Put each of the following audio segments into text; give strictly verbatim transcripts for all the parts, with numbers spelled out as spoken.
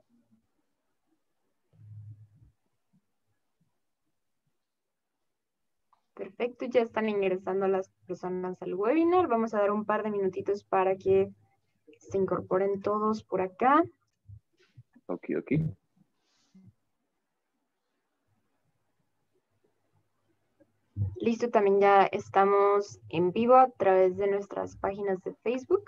Perfecto, ya están ingresando las personas al webinar. Vamos a dar un par de minutitos para que se incorporen todos por acá. Ok, ok. Listo, también ya estamos en vivo a través de nuestras páginas de Facebook.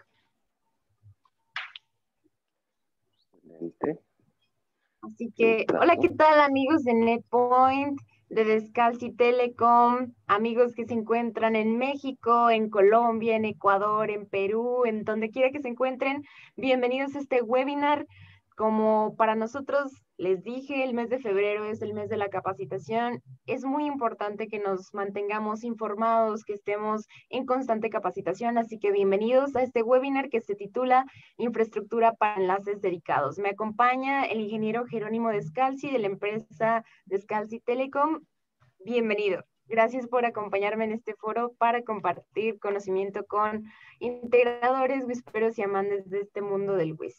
Excelente. Así que, hola, ¿qué tal amigos de NetPoint, de Descalzi Telecom, amigos que se encuentran en México, en Colombia, en Ecuador, en Perú, en donde quiera que se encuentren? Bienvenidos a este webinar. Como para nosotros, les dije, el mes de febrero es el mes de la capacitación. Es muy importante que nos mantengamos informados, que estemos en constante capacitación, así que bienvenidos a este webinar que se titula Infraestructura para enlaces dedicados. Me acompaña el ingeniero Jerónimo Descalzi de la empresa Descalzi Telecom. Bienvenido. Gracias por acompañarme en este foro para compartir conocimiento con integradores, whisperos y amantes de este mundo del Wisp.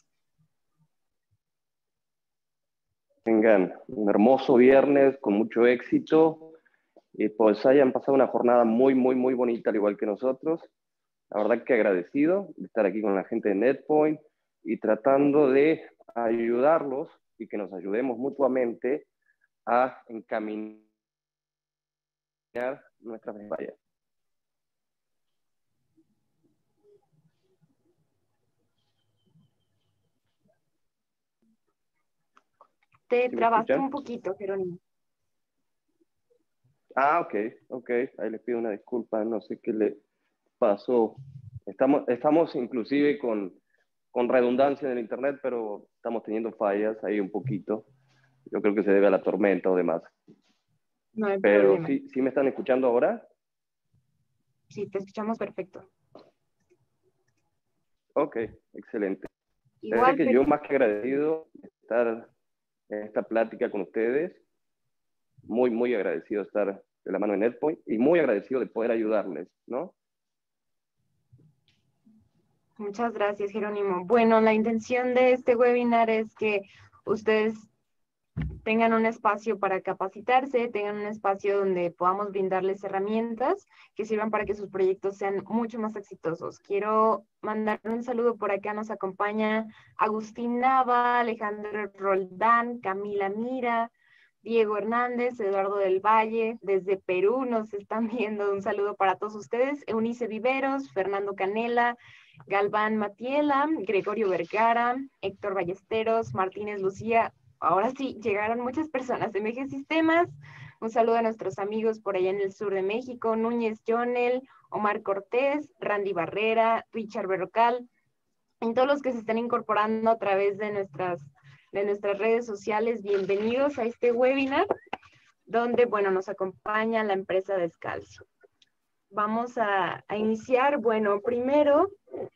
Tengan un hermoso viernes con mucho éxito y pues hayan pasado una jornada muy, muy, muy bonita, al igual que nosotros. La verdad que agradecido de estar aquí con la gente de NetPoint y tratando de ayudarlos y que nos ayudemos mutuamente a encaminar nuestras vallas. Te ¿Sí trabaste un poquito, Jerónimo. Ah, ok, ok. Ahí les pido una disculpa, no sé qué le pasó. Estamos, estamos inclusive con, con redundancia en el internet, pero estamos teniendo fallas ahí un poquito. Yo creo que se debe a la tormenta o demás. No hay Pero problema. ¿sí, sí me están escuchando ahora? Sí, te escuchamos perfecto. Ok, excelente. Igual, Desde que pero... yo más que agradecido de estar en esta plática con ustedes, muy, muy agradecido de estar de la mano de NetPoint y muy agradecido de poder ayudarles, ¿no? Muchas gracias, Jerónimo. Bueno, la intención de este webinar es que ustedes tengan un espacio para capacitarse, tengan un espacio donde podamos brindarles herramientas que sirvan para que sus proyectos sean mucho más exitosos. Quiero mandar un saludo por acá, nos acompaña Agustín Nava, Alejandro Roldán, Camila Mira, Diego Hernández, Eduardo del Valle, desde Perú nos están viendo. Un saludo para todos ustedes. Eunice Viveros, Fernando Canela, Galván Matiela, Gregorio Vergara, Héctor Ballesteros, Martínez Lucía. Ahora sí, llegaron muchas personas de M G Sistemas. Un saludo a nuestros amigos por allá en el sur de México, Núñez Jonel, Omar Cortés, Randy Barrera, Richard Berrocal, y todos los que se están incorporando a través de nuestras, de nuestras redes sociales. Bienvenidos a este webinar, donde, bueno, nos acompaña la empresa Descalzo. Vamos a, a iniciar, bueno, primero,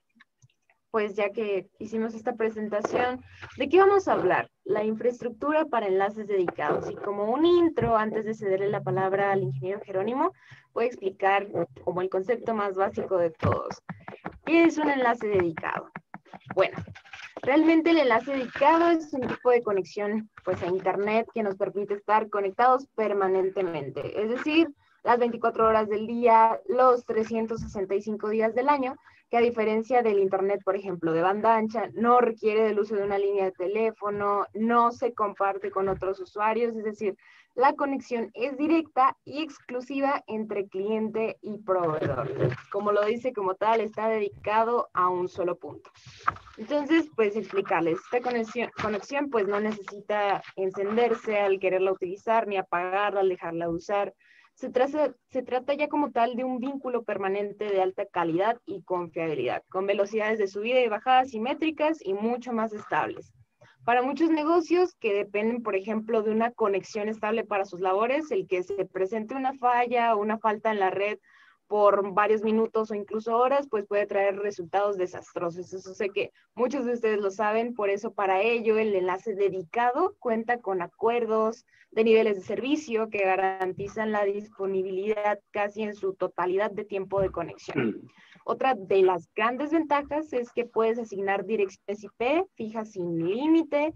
pues ya que hicimos esta presentación, ¿de qué vamos a hablar? La infraestructura para enlaces dedicados. Y como un intro, antes de cederle la palabra al ingeniero Jerónimo, voy a explicar como el concepto más básico de todos. ¿Qué es un enlace dedicado? Bueno, realmente el enlace dedicado es un tipo de conexión pues, a Internet que nos permite estar conectados permanentemente. Es decir, las veinticuatro horas del día, los trescientos sesenta y cinco días del año, que a diferencia del Internet, por ejemplo, de banda ancha, no requiere del uso de una línea de teléfono, no se comparte con otros usuarios, es decir, la conexión es directa y exclusiva entre cliente y proveedor. Como lo dice como tal, está dedicado a un solo punto. Entonces, pues explicarles, esta conexión, conexión pues no necesita encenderse al quererla utilizar, ni apagarla al dejarla de usar. Se trata, se trata ya como tal de un vínculo permanente de alta calidad y confiabilidad, con velocidades de subida y bajada simétricas y mucho más estables. Para muchos negocios que dependen, por ejemplo, de una conexión estable para sus labores, el que se presente una falla o una falta en la red por varios minutos o incluso horas, pues puede traer resultados desastrosos. Eso sé que muchos de ustedes lo saben, por eso para ello el enlace dedicado cuenta con acuerdos de niveles de servicio que garantizan la disponibilidad casi en su totalidad de tiempo de conexión. Otra de las grandes ventajas es que puedes asignar direcciones I P fijas sin límite,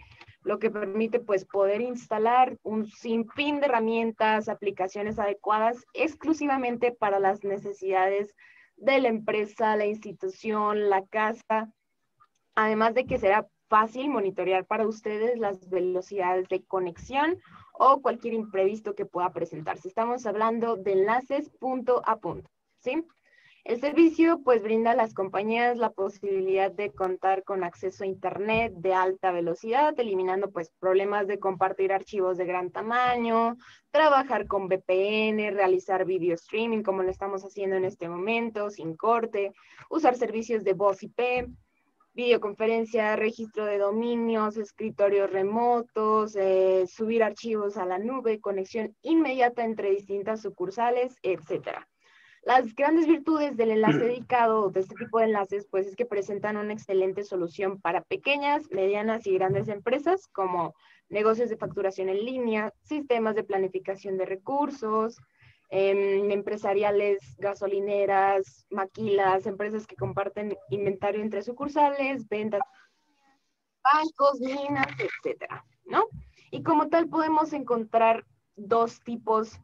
lo que permite pues poder instalar un sinfín de herramientas, aplicaciones adecuadas exclusivamente para las necesidades de la empresa, la institución, la casa, además de que será fácil monitorear para ustedes las velocidades de conexión o cualquier imprevisto que pueda presentarse. Estamos hablando de enlaces punto a punto, ¿sí? El servicio pues brinda a las compañías la posibilidad de contar con acceso a internet de alta velocidad, eliminando pues problemas de compartir archivos de gran tamaño, trabajar con V P N, realizar video streaming como lo estamos haciendo en este momento, sin corte, usar servicios de voz I P, videoconferencia, registro de dominios, escritorios remotos, eh, subir archivos a la nube, conexión inmediata entre distintas sucursales, etcétera. Las grandes virtudes del enlace dedicado, de este tipo de enlaces, pues es que presentan una excelente solución para pequeñas, medianas y grandes empresas, como negocios de facturación en línea, sistemas de planificación de recursos, eh, empresariales, gasolineras, maquilas, empresas que comparten inventario entre sucursales, ventas, bancos, minas, etcétera, ¿no? Y como tal podemos encontrar dos tipos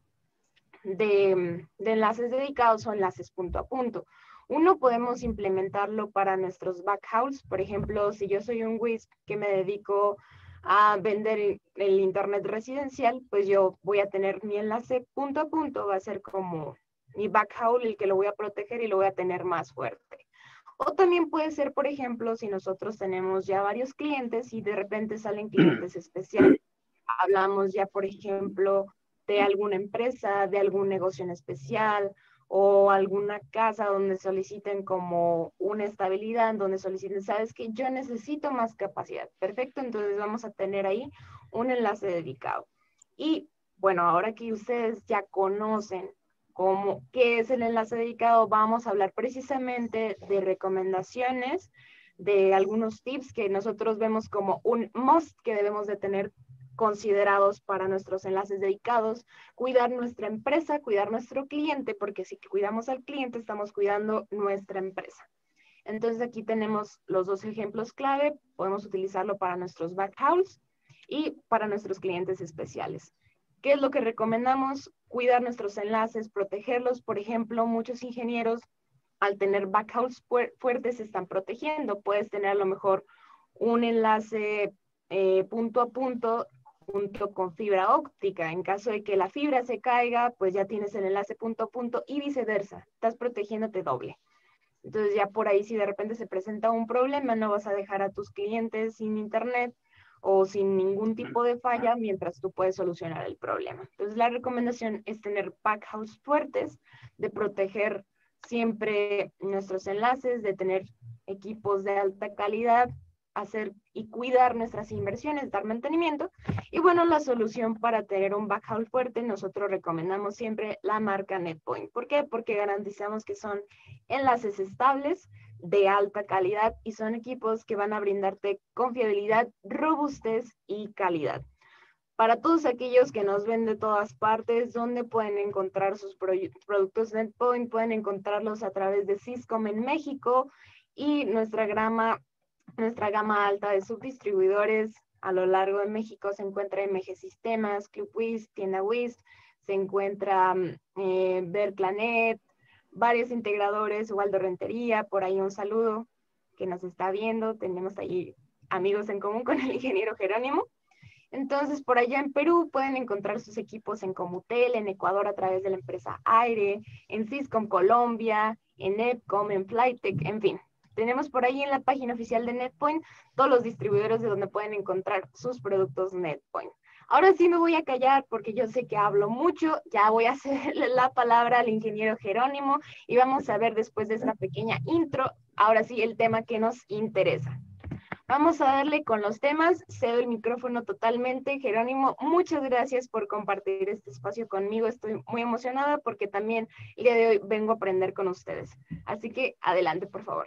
de, de enlaces dedicados o enlaces punto a punto. Uno podemos implementarlo para nuestros backhauls. Por ejemplo, si yo soy un Wisp que me dedico a vender el internet residencial, pues yo voy a tener mi enlace punto a punto, va a ser como mi backhaul el que lo voy a proteger y lo voy a tener más fuerte. O también puede ser, por ejemplo, si nosotros tenemos ya varios clientes y de repente salen clientes especiales. Hablamos ya, por ejemplo, de alguna empresa, de algún negocio en especial o alguna casa donde soliciten como una estabilidad, donde soliciten, sabes que yo necesito más capacidad. Perfecto, entonces vamos a tener ahí un enlace dedicado. Y bueno, ahora que ustedes ya conocen cómo, qué es el enlace dedicado, vamos a hablar precisamente de recomendaciones, de algunos tips que nosotros vemos como un must que debemos de tener considerados para nuestros enlaces dedicados, cuidar nuestra empresa, cuidar nuestro cliente, porque si cuidamos al cliente, estamos cuidando nuestra empresa. Entonces aquí tenemos los dos ejemplos clave, podemos utilizarlo para nuestros backhauls y para nuestros clientes especiales. ¿Qué es lo que recomendamos? Cuidar nuestros enlaces, protegerlos. Por ejemplo, muchos ingenieros al tener backhauls fuertes se están protegiendo. Puedes tener a lo mejor un enlace eh, punto a punto junto con fibra óptica. En caso de que la fibra se caiga, pues ya tienes el enlace punto a punto y viceversa. Estás protegiéndote doble. Entonces ya por ahí si de repente se presenta un problema, no vas a dejar a tus clientes sin internet o sin ningún tipo de falla mientras tú puedes solucionar el problema. Entonces la recomendación es tener backhauls fuertes, de proteger siempre nuestros enlaces, de tener equipos de alta calidad, hacer y cuidar nuestras inversiones, dar mantenimiento. Y bueno, la solución para tener un backhaul fuerte, nosotros recomendamos siempre la marca NetPoint. ¿Por qué? Porque garantizamos que son enlaces estables, de alta calidad y son equipos que van a brindarte confiabilidad, robustez y calidad. Para todos aquellos que nos ven de todas partes, ¿dónde pueden encontrar sus productos NetPoint? Pueden encontrarlos a través de Syscom en México y nuestra gama, nuestra gama alta de subdistribuidores a lo largo de México se encuentra M G Sistemas, Club Wisp, Tienda Wisp, se encuentra eh, Verclanet, varios integradores, Waldo Rentería, por ahí un saludo que nos está viendo, tenemos ahí amigos en común con el ingeniero Jerónimo. Entonces, por allá en Perú pueden encontrar sus equipos en Comutel, en Ecuador a través de la empresa Aire, en Syscom Colombia, en Epcom, en Flytech, en fin. Tenemos por ahí en la página oficial de NetPoint todos los distribuidores de donde pueden encontrar sus productos NetPoint. Ahora sí me voy a callar porque yo sé que hablo mucho, ya voy a cederle la palabra al ingeniero Jerónimo y vamos a ver después de esta pequeña intro, ahora sí el tema que nos interesa. Vamos a darle con los temas, cedo el micrófono totalmente. Jerónimo, muchas gracias por compartir este espacio conmigo, estoy muy emocionada porque también el día de hoy vengo a aprender con ustedes. Así que adelante, por favor.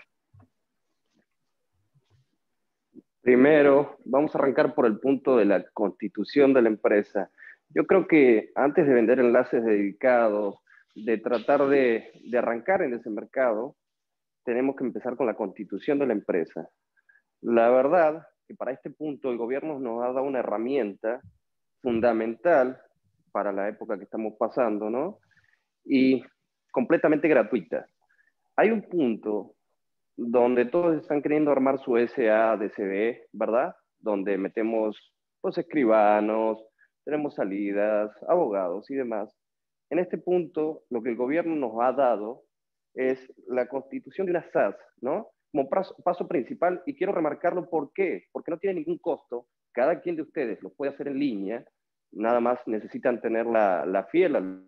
Primero, vamos a arrancar por el punto de la constitución de la empresa. Yo creo que antes de vender enlaces dedicados, de tratar de, de arrancar en ese mercado, tenemos que empezar con la constitución de la empresa. La verdad que para este punto el gobierno nos ha dado una herramienta fundamental para la época que estamos pasando, ¿no? Y completamente gratuita. Hay un punto donde todos están queriendo armar su S A D C B, ¿verdad? Donde metemos, pues, escribanos, tenemos salidas, abogados y demás. En este punto, lo que el gobierno nos ha dado es la constitución de una S A S, ¿no? Como paso, paso principal, y quiero remarcarlo, ¿por qué? Porque no tiene ningún costo, cada quien de ustedes lo puede hacer en línea, nada más necesitan tener la, la fiel al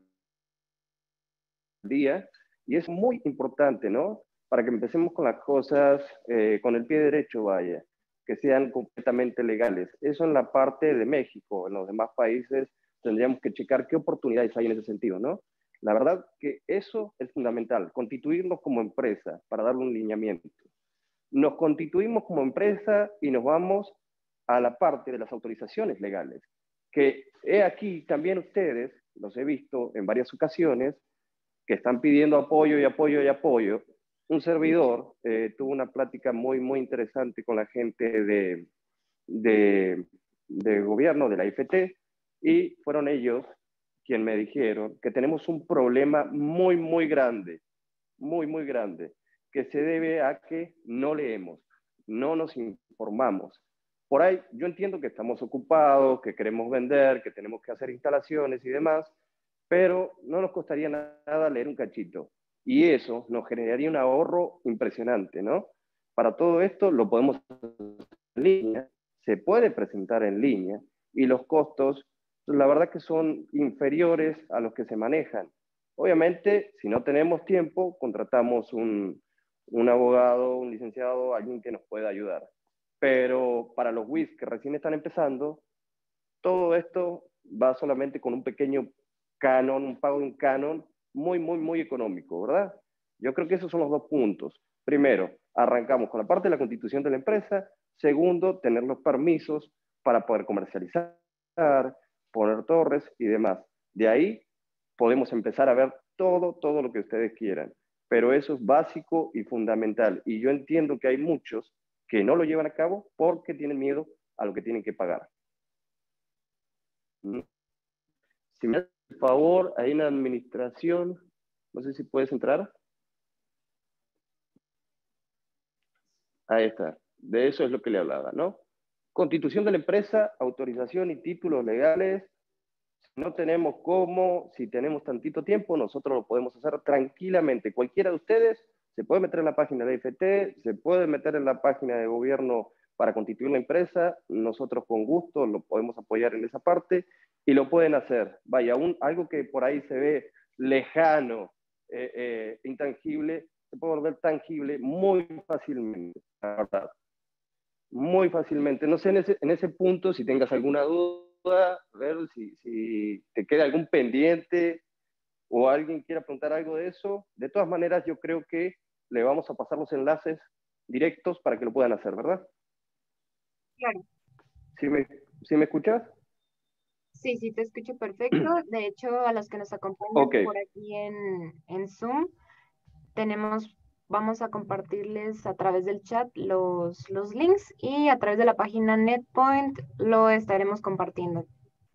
día, y es muy importante, ¿no? Para que empecemos con las cosas eh, con el pie derecho, vaya, que sean completamente legales. Eso en la parte de México, en los demás países tendríamos que checar qué oportunidades hay en ese sentido, ¿no? La verdad que eso es fundamental, constituirnos como empresa para darle un lineamiento. Nos constituimos como empresa y nos vamos a la parte de las autorizaciones legales, que he aquí también ustedes, los he visto en varias ocasiones, que están pidiendo apoyo y apoyo y apoyo. Un servidor eh, tuvo una plática muy, muy interesante con la gente de, de, de gobierno, de la I F T, y fueron ellos quienes me dijeron que tenemos un problema muy, muy grande, muy, muy grande, que se debe a que no leemos, no nos informamos. Por ahí yo entiendo que estamos ocupados, que queremos vender, que tenemos que hacer instalaciones y demás, pero no nos costaría nada leer un cachito. Y eso nos generaría un ahorro impresionante, ¿no? Para todo esto lo podemos hacer en línea, se puede presentar en línea y los costos, la verdad que son inferiores a los que se manejan. Obviamente, si no tenemos tiempo, contratamos un, un abogado, un licenciado, alguien que nos pueda ayudar. Pero para los W I S que recién están empezando, todo esto va solamente con un pequeño canon, un pago en canon muy, muy, muy económico, ¿verdad? Yo creo que esos son los dos puntos. Primero, arrancamos con la parte de la constitución de la empresa. Segundo, tener los permisos para poder comercializar, poner torres y demás. De ahí podemos empezar a ver todo, todo lo que ustedes quieran. Pero eso es básico y fundamental. Y yo entiendo que hay muchos que no lo llevan a cabo porque tienen miedo a lo que tienen que pagar. Si me haces el favor, hay una administración, no sé si puedes entrar. Ahí está, de eso es lo que le hablaba, ¿no? Constitución de la empresa, autorización y títulos legales. Si no tenemos cómo, si tenemos tantito tiempo, nosotros lo podemos hacer tranquilamente. Cualquiera de ustedes se puede meter en la página de I F T, se puede meter en la página de gobierno para constituir la empresa, nosotros con gusto lo podemos apoyar en esa parte y lo pueden hacer. Vaya, un, algo que por ahí se ve lejano, eh, eh, intangible, se puede volver tangible muy fácilmente, la verdad. Muy fácilmente. No sé en ese, en ese punto si tengas alguna duda, a ver si, si te queda algún pendiente o alguien quiera preguntar algo de eso. De todas maneras, yo creo que le vamos a pasar los enlaces directos para que lo puedan hacer, ¿verdad? Claro. ¿Sí me, sí me escuchas? Sí, sí, te escucho perfecto. De hecho, a los que nos acompañan Ok. por aquí en, en Zoom, tenemos, vamos a compartirles a través del chat los, los links y a través de la página NetPoint lo estaremos compartiendo.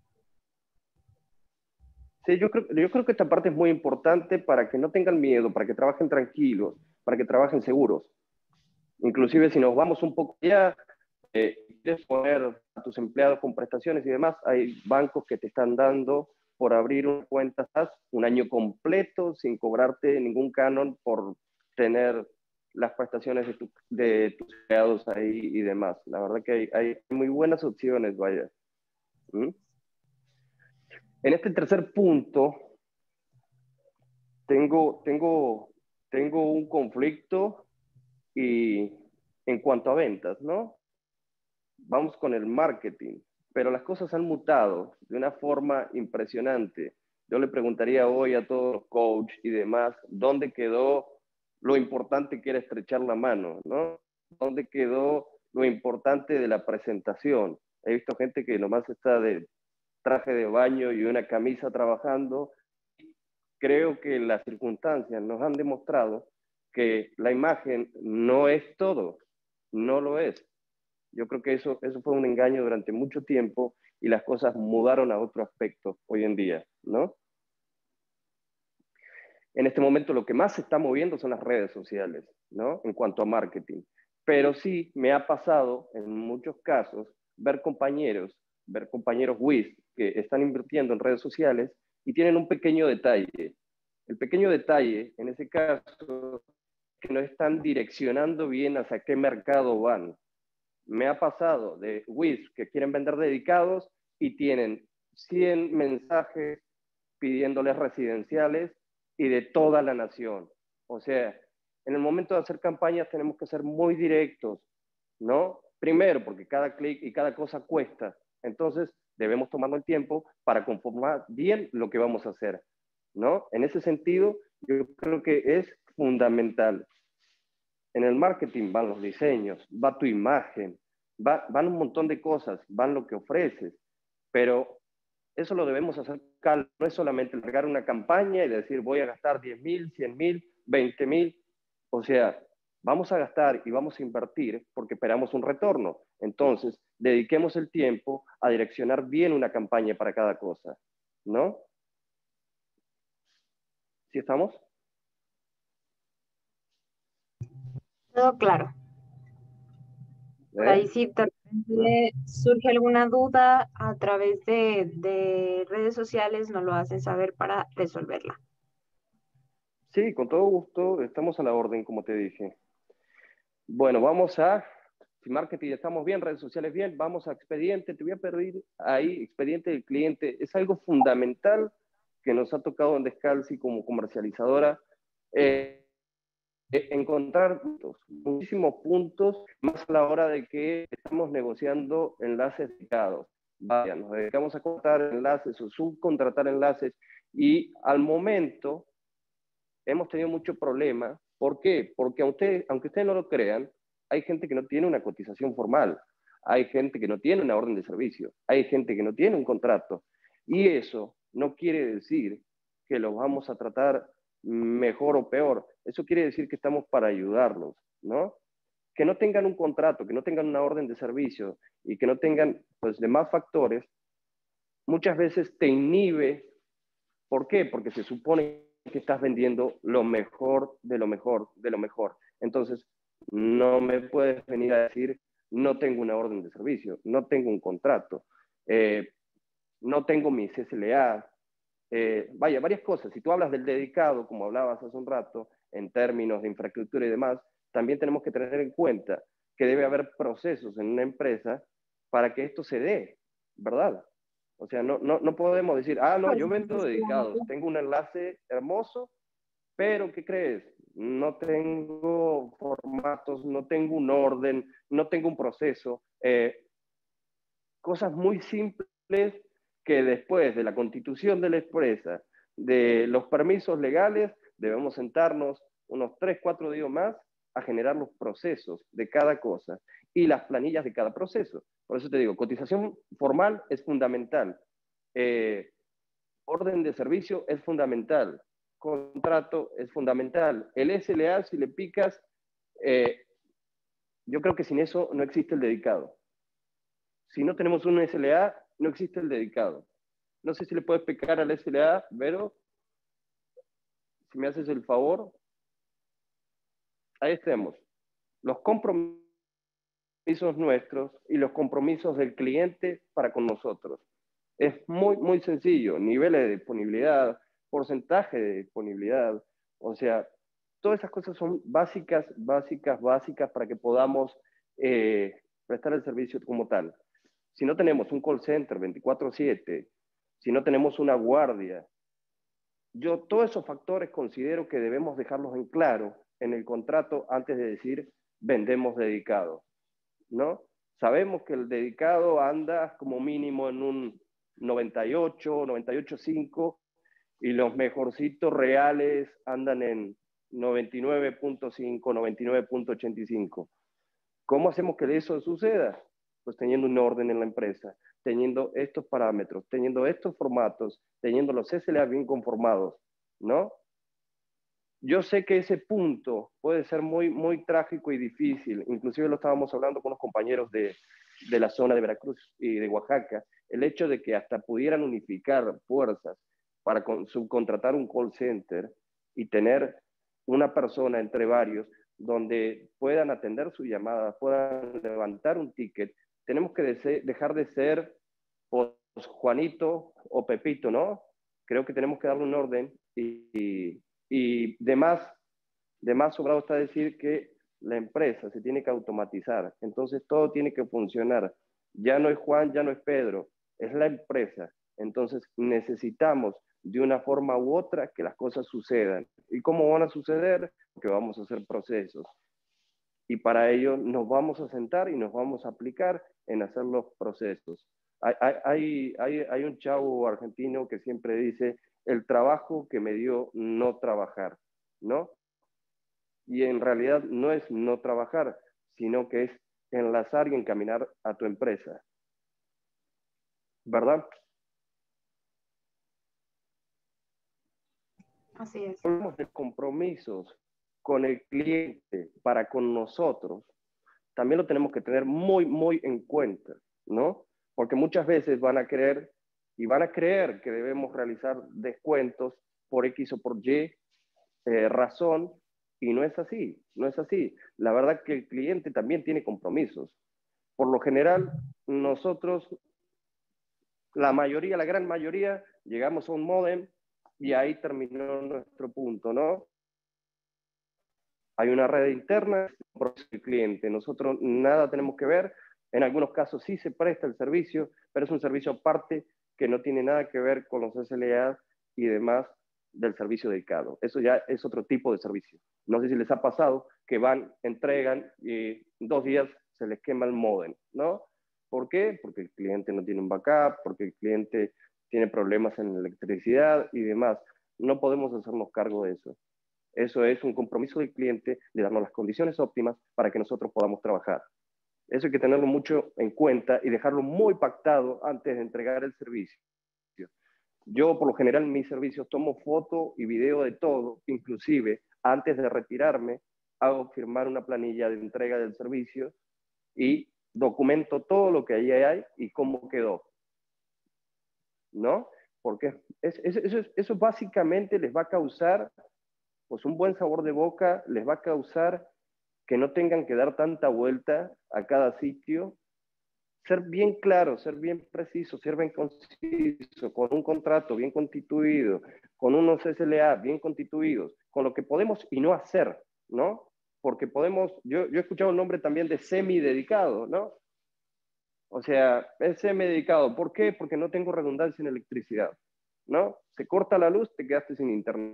Sí, yo creo, yo creo que esta parte es muy importante para que no tengan miedo, para que trabajen tranquilos, para que trabajen seguros. Inclusive si nos vamos un poco ya, eh, quieres poner a tus empleados con prestaciones y demás, hay bancos que te están dando por abrir una cuenta un año completo sin cobrarte ningún canon por tener las prestaciones de, tu, de tus empleados ahí y demás. La verdad que hay, hay muy buenas opciones, vaya. ¿Mm? En este tercer punto, tengo, tengo, tengo un conflicto y en cuanto a ventas, ¿no? Vamos con el marketing, pero las cosas han mutado de una forma impresionante. Yo le preguntaría hoy a todos los coaches y demás, ¿dónde quedó lo importante que era estrechar la mano, ¿no? ¿Dónde quedó lo importante de la presentación? He visto gente que nomás está de traje de baño y una camisa trabajando. Creo que las circunstancias nos han demostrado que la imagen no es todo, no lo es. Yo creo que eso, eso fue un engaño durante mucho tiempo y las cosas mudaron a otro aspecto hoy en día, ¿no? En este momento lo que más se está moviendo son las redes sociales, ¿no? En cuanto a marketing. Pero sí me ha pasado en muchos casos ver compañeros, ver compañeros WIS que están invirtiendo en redes sociales y tienen un pequeño detalle. El pequeño detalle, en ese caso, que no están direccionando bien hacia qué mercado van. Me ha pasado de WIS que quieren vender dedicados y tienen cien mensajes pidiéndoles residenciales y de toda la nación. O sea, en el momento de hacer campañas tenemos que ser muy directos, ¿no? Primero, porque cada clic y cada cosa cuesta. Entonces, debemos tomarnos el tiempo para conformar bien lo que vamos a hacer, ¿no? En ese sentido, yo creo que es fundamental. En el marketing van los diseños, va tu imagen, va, van un montón de cosas, van lo que ofreces, pero eso lo debemos hacer calmo, no es solamente largar una campaña y decir voy a gastar diez mil, cien mil, veinte mil, o sea, vamos a gastar y vamos a invertir porque esperamos un retorno. Entonces, dediquemos el tiempo a direccionar bien una campaña para cada cosa, ¿no? ¿Sí estamos? Todo claro. Por ahí ¿Eh? si de ¿No? repente surge alguna duda a través de, de redes sociales, nos lo hacen saber para resolverla. Sí, con todo gusto, estamos a la orden, como te dije. Bueno, vamos a, si marketing estamos bien, redes sociales bien, vamos a expediente. Te voy a pedir ahí, expediente del cliente. Es algo fundamental que nos ha tocado en Descalzi como comercializadora. Eh, encontrar puntos, muchísimos puntos, más a la hora de que estamos negociando enlaces dedicados. Vaya, nos dedicamos a contratar enlaces o subcontratar enlaces y al momento hemos tenido mucho problema. ¿Por qué? Porque aunque ustedes, aunque ustedes no lo crean, hay gente que no tiene una cotización formal, hay gente que no tiene una orden de servicio, hay gente que no tiene un contrato. Y eso no quiere decir que los vamos a tratar mejor o peor. Eso quiere decir que estamos para ayudarlos, ¿no? Que no tengan un contrato, que no tengan una orden de servicio y que no tengan pues, demás factores, muchas veces te inhibe. ¿Por qué? Porque se supone que estás vendiendo lo mejor de lo mejor de lo mejor. Entonces, no me puedes venir a decir, no tengo una orden de servicio, no tengo un contrato, eh, no tengo mis S L A. Eh, vaya, varias cosas. Si tú hablas del dedicado, como hablabas hace un rato, en términos de infraestructura y demás, también tenemos que tener en cuenta que debe haber procesos en una empresa para que esto se dé, ¿verdad? O sea, no, no, no podemos decir, ah, no, yo vendo dedicados, tengo un enlace hermoso, pero ¿qué crees? No tengo formatos, no tengo un orden, no tengo un proceso. Eh, cosas muy simples que después de la constitución de la empresa, de los permisos legales, debemos sentarnos unos tres, cuatro días más a generar los procesos de cada cosa y las planillas de cada proceso. Por eso te digo, cotización formal es fundamental. Eh, orden de servicio es fundamental. Contrato es fundamental. El S L A, si le picas, eh, yo creo que sin eso no existe el dedicado. Si no tenemos un S L A, no existe el dedicado. No sé si le puedes picar al S L A, Vero, si me haces el favor. Ahí estemos. Los compromisos nuestros y los compromisos del cliente para con nosotros. Es muy, muy sencillo. Niveles de disponibilidad, porcentaje de disponibilidad. O sea, todas esas cosas son básicas, básicas, básicas para que podamos eh, prestar el servicio como tal. Si no tenemos un call center veinticuatro siete, si no tenemos una guardia, yo todos esos factores considero que debemos dejarlos en claro en el contrato antes de decir vendemos dedicado, ¿no? Sabemos que el dedicado anda como mínimo en un noventa y ocho, noventa y ocho punto cinco y los mejorcitos reales andan en noventa y nueve punto cinco, noventa y nueve punto ochenta y cinco. ¿Cómo hacemos que eso suceda? Pues teniendo un orden en la empresa, teniendo estos parámetros, teniendo estos formatos, teniendo los S L A bien conformados, ¿no? yo sé que ese punto puede ser muy, muy trágico y difícil. Inclusive lo estábamos hablando con los compañeros de, de la zona de Veracruz y de Oaxaca, el hecho de que hasta pudieran unificar fuerzas para con, subcontratar un call center y tener una persona entre varios donde puedan atender su llamada, puedan levantar un ticket. Tenemos que de dejar de ser pues, Juanito o Pepito, ¿no? Creo que tenemos que darle un orden y, y, y de más, de más sobrado está decir que la empresa se tiene que automatizar, entonces todo tiene que funcionar. Ya no es Juan, ya no es Pedro, es la empresa. Entonces necesitamos de una forma u otra que las cosas sucedan. ¿Y cómo van a suceder? Porque vamos a hacer procesos. Y para ello nos vamos a sentar y nos vamos a aplicar en hacer los procesos. Hay, hay, hay, hay un chavo argentino que siempre dice, el trabajo que me dio no trabajar, ¿no? Y en realidad no es no trabajar, sino que es enlazar y encaminar a tu empresa, ¿verdad? Así es. Hablamos de compromisos con el cliente para con nosotros, también lo tenemos que tener muy, muy en cuenta, ¿no? Porque muchas veces van a creer y van a creer que debemos realizar descuentos por X o por Y eh, razón, y no es así, no es así. La verdad que el cliente también tiene compromisos. Por lo general, nosotros, la mayoría, la gran mayoría, llegamos a un módem y ahí terminó nuestro punto, ¿no? Hay una red interna, por el cliente. Nosotros nada tenemos que ver. En algunos casos sí se presta el servicio, pero es un servicio aparte que no tiene nada que ver con los S L A y demás del servicio dedicado. Eso ya es otro tipo de servicio. No sé si les ha pasado que van, entregan y dos días se les quema el módem, ¿no? ¿Por qué? Porque el cliente no tiene un backup, porque el cliente tiene problemas en electricidad y demás. No podemos hacernos cargo de eso. Eso es un compromiso del cliente de darnos las condiciones óptimas para que nosotros podamos trabajar. Eso hay que tenerlo mucho en cuenta y dejarlo muy pactado antes de entregar el servicio. Yo, por lo general, en mis servicios tomo foto y video de todo, inclusive antes de retirarme, hago firmar una planilla de entrega del servicio y documento todo lo que ahí hay y cómo quedó, ¿no? Porque es, es, eso, eso básicamente les va a causar pues un buen sabor de boca, les va a causar que no tengan que dar tanta vuelta a cada sitio, ser bien claro, ser bien preciso, ser bien conciso, con un contrato bien constituido, con unos S L A bien constituidos, con lo que podemos y no hacer, ¿no? Porque podemos, yo, yo he escuchado el nombre también de semi-dedicado, ¿no? O sea, es semi-dedicado. ¿Por qué? Porque no tengo redundancia en electricidad, ¿no? Se corta la luz, te quedaste sin internet.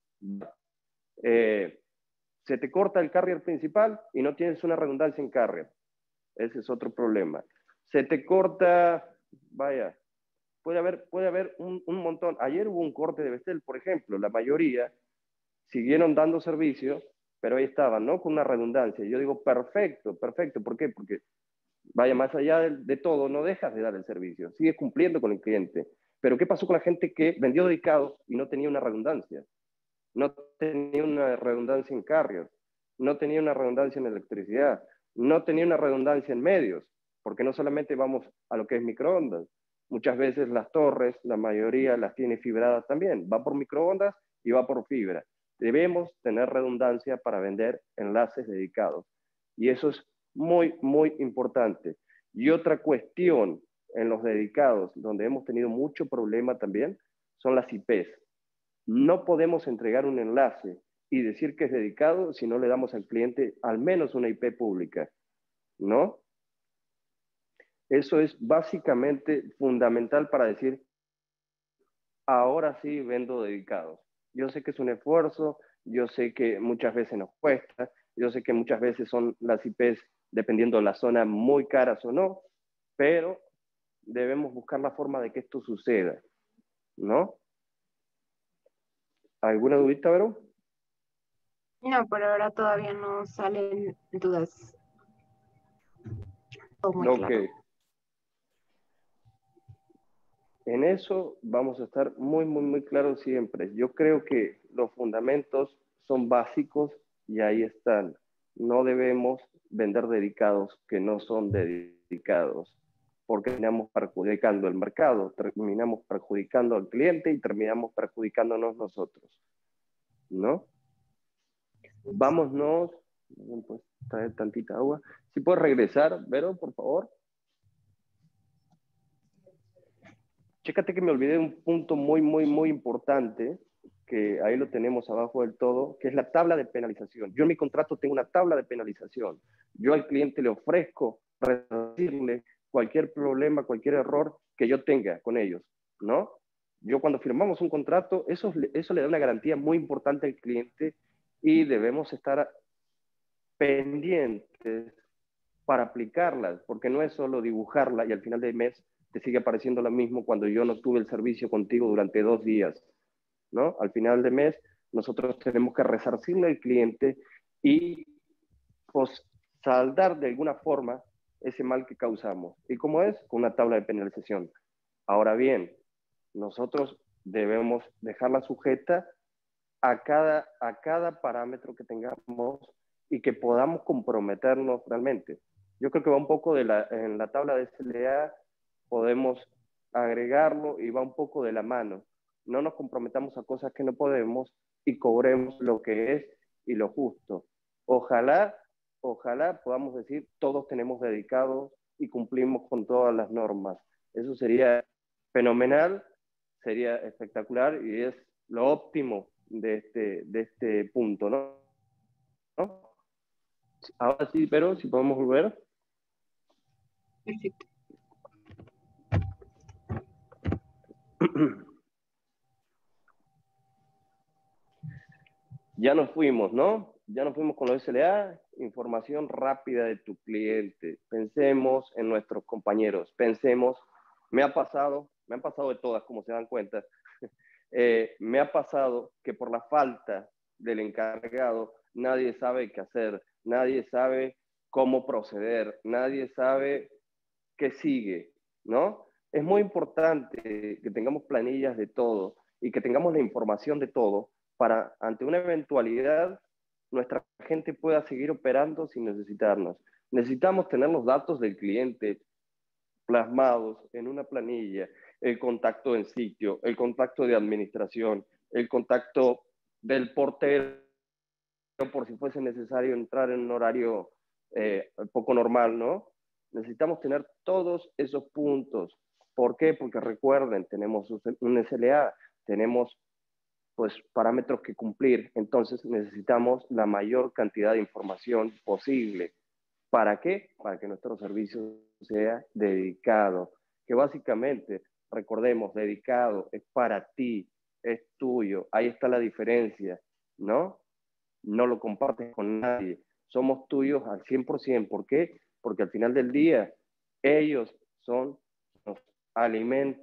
Eh, se te corta el carrier principal y no tienes una redundancia en carrier. Ese es otro problema. Se te corta, vaya, puede haber, puede haber un, un montón. Ayer hubo un corte de Vestel, por ejemplo, la mayoría siguieron dando servicio, pero ahí estaban, ¿no? Con una redundancia. Yo digo, perfecto, perfecto. ¿Por qué? Porque, vaya, más allá de, de todo, no dejas de dar el servicio, sigues cumpliendo con el cliente. Pero ¿qué pasó con la gente que vendió dedicado y no tenía una redundancia? No tenía una redundancia en carrier, no tenía una redundancia en electricidad, no tenía una redundancia en medios, porque no solamente vamos a lo que es microondas, muchas veces las torres, la mayoría las tiene fibradas también, va por microondas y va por fibra. Debemos tener redundancia para vender enlaces dedicados y eso es muy, muy importante. Y otra cuestión en los dedicados, donde hemos tenido mucho problema también, son las I Ps. No podemos entregar un enlace y decir que es dedicado si no le damos al cliente al menos una I P pública, ¿no? Eso es básicamente fundamental para decir, ahora sí vendo dedicados. Yo sé que es un esfuerzo, yo sé que muchas veces nos cuesta, yo sé que muchas veces son las I Ps, dependiendo de la zona, muy caras o no, pero debemos buscar la forma de que esto suceda, ¿no? ¿Alguna dudita, Vero? No, por ahora todavía no salen dudas. Todo muy Ok. claro. En eso vamos a estar muy, muy, muy claros siempre. Yo creo que los fundamentos son básicos y ahí están. No debemos vender dedicados que no son dedicados, porque terminamos perjudicando el mercado, terminamos perjudicando al cliente y terminamos perjudicándonos nosotros, ¿no? Vámonos, pues traer tantita agua. Si puedes regresar, Vero, por favor. Chécate que me olvidé de un punto muy, muy, muy importante, que ahí lo tenemos abajo del todo, que es la tabla de penalización. Yo en mi contrato tengo una tabla de penalización. Yo al cliente le ofrezco resarcirle cualquier problema, cualquier error que yo tenga con ellos, ¿no? Yo cuando firmamos un contrato, eso, eso le da una garantía muy importante al cliente y debemos estar pendientes para aplicarlas, porque no es solo dibujarla y al final del mes te sigue apareciendo lo mismo cuando yo no tuve el servicio contigo durante dos días, ¿no? Al final del mes nosotros tenemos que resarcirle al cliente y pues, saldar de alguna forma ese mal que causamos. ¿Y cómo es? Con una tabla de penalización. Ahora bien, nosotros debemos dejarla sujeta a cada, a cada parámetro que tengamos y que podamos comprometernos realmente. Yo creo que va un poco de la, en la tabla de S L A, podemos agregarlo y va un poco de la mano. No nos comprometamos a cosas que no podemos y cobremos lo que es y lo justo. Ojalá, ojalá podamos decir, todos tenemos dedicados y cumplimos con todas las normas. Eso sería fenomenal, sería espectacular y es lo óptimo de este, de este punto, ¿no? ¿no? Ahora sí, pero si podemos volver. Perfecto. Ya nos fuimos, ¿no? Ya nos fuimos con los S L A, información rápida de tu cliente. Pensemos en nuestros compañeros, pensemos, me ha pasado, me han pasado de todas, como se dan cuenta, eh, me ha pasado que por la falta del encargado, nadie sabe qué hacer, nadie sabe cómo proceder, nadie sabe qué sigue, ¿no? Es muy importante que tengamos planillas de todo y que tengamos la información de todo para, ante una eventualidad, nuestra gente pueda seguir operando sin necesitarnos. Necesitamos tener los datos del cliente plasmados en una planilla, el contacto en sitio, el contacto de administración, el contacto del portero por si fuese necesario entrar en un horario eh, poco normal, ¿no? Necesitamos tener todos esos puntos. ¿Por qué? Porque recuerden, tenemos un S L A, tenemos pues parámetros que cumplir, entonces necesitamos la mayor cantidad de información posible. ¿Para qué? Para que nuestro servicio sea dedicado, que básicamente, recordemos, dedicado es para ti, es tuyo, ahí está la diferencia, ¿no? No lo compartes con nadie, somos tuyos al cien por ciento. ¿Por qué? Porque al final del día, ellos son los alimentos.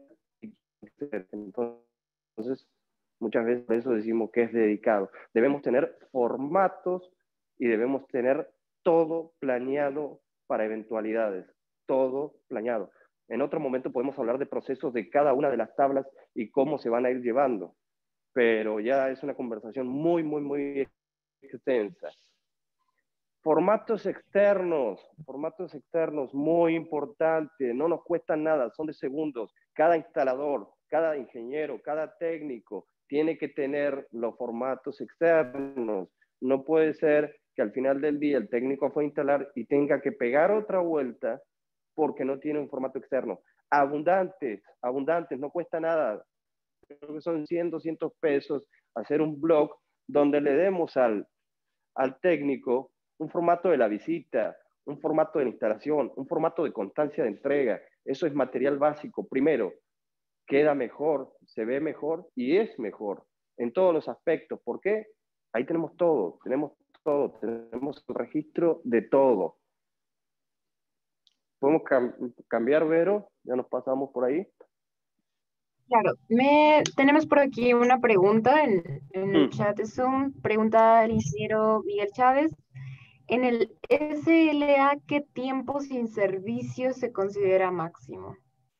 Entonces, muchas veces por eso decimos que es dedicado. Debemos tener formatos y debemos tener todo planeado para eventualidades, todo planeado. En otro momento podemos hablar de procesos de cada una de las tablas y cómo se van a ir llevando, pero ya es una conversación muy, muy, muy extensa. Formatos externos, formatos externos, muy importante, no nos cuestan nada, son de segundos. Cada instalador, cada ingeniero, cada técnico tiene que tener los formatos externos. No puede ser que al final del día el técnico fue a instalar y tenga que pegar otra vuelta porque no tiene un formato externo. Abundantes, abundantes, no cuesta nada. Creo que son cien, doscientos pesos hacer un blog donde le demos al, al técnico un formato de la visita, un formato de la instalación, un formato de constancia de entrega. Eso es material básico. Primero, queda mejor, se ve mejor y es mejor en todos los aspectos. ¿Por qué? Ahí tenemos todo, tenemos todo, tenemos el registro de todo. ¿Podemos cam cambiar, Vero? Ya nos pasamos por ahí. Claro, me, tenemos por aquí una pregunta en, en el Mm. chat de Zoom. Pregunta el ingeniero Miguel Chávez. En el S L A, ¿qué tiempo sin servicio se considera máximo?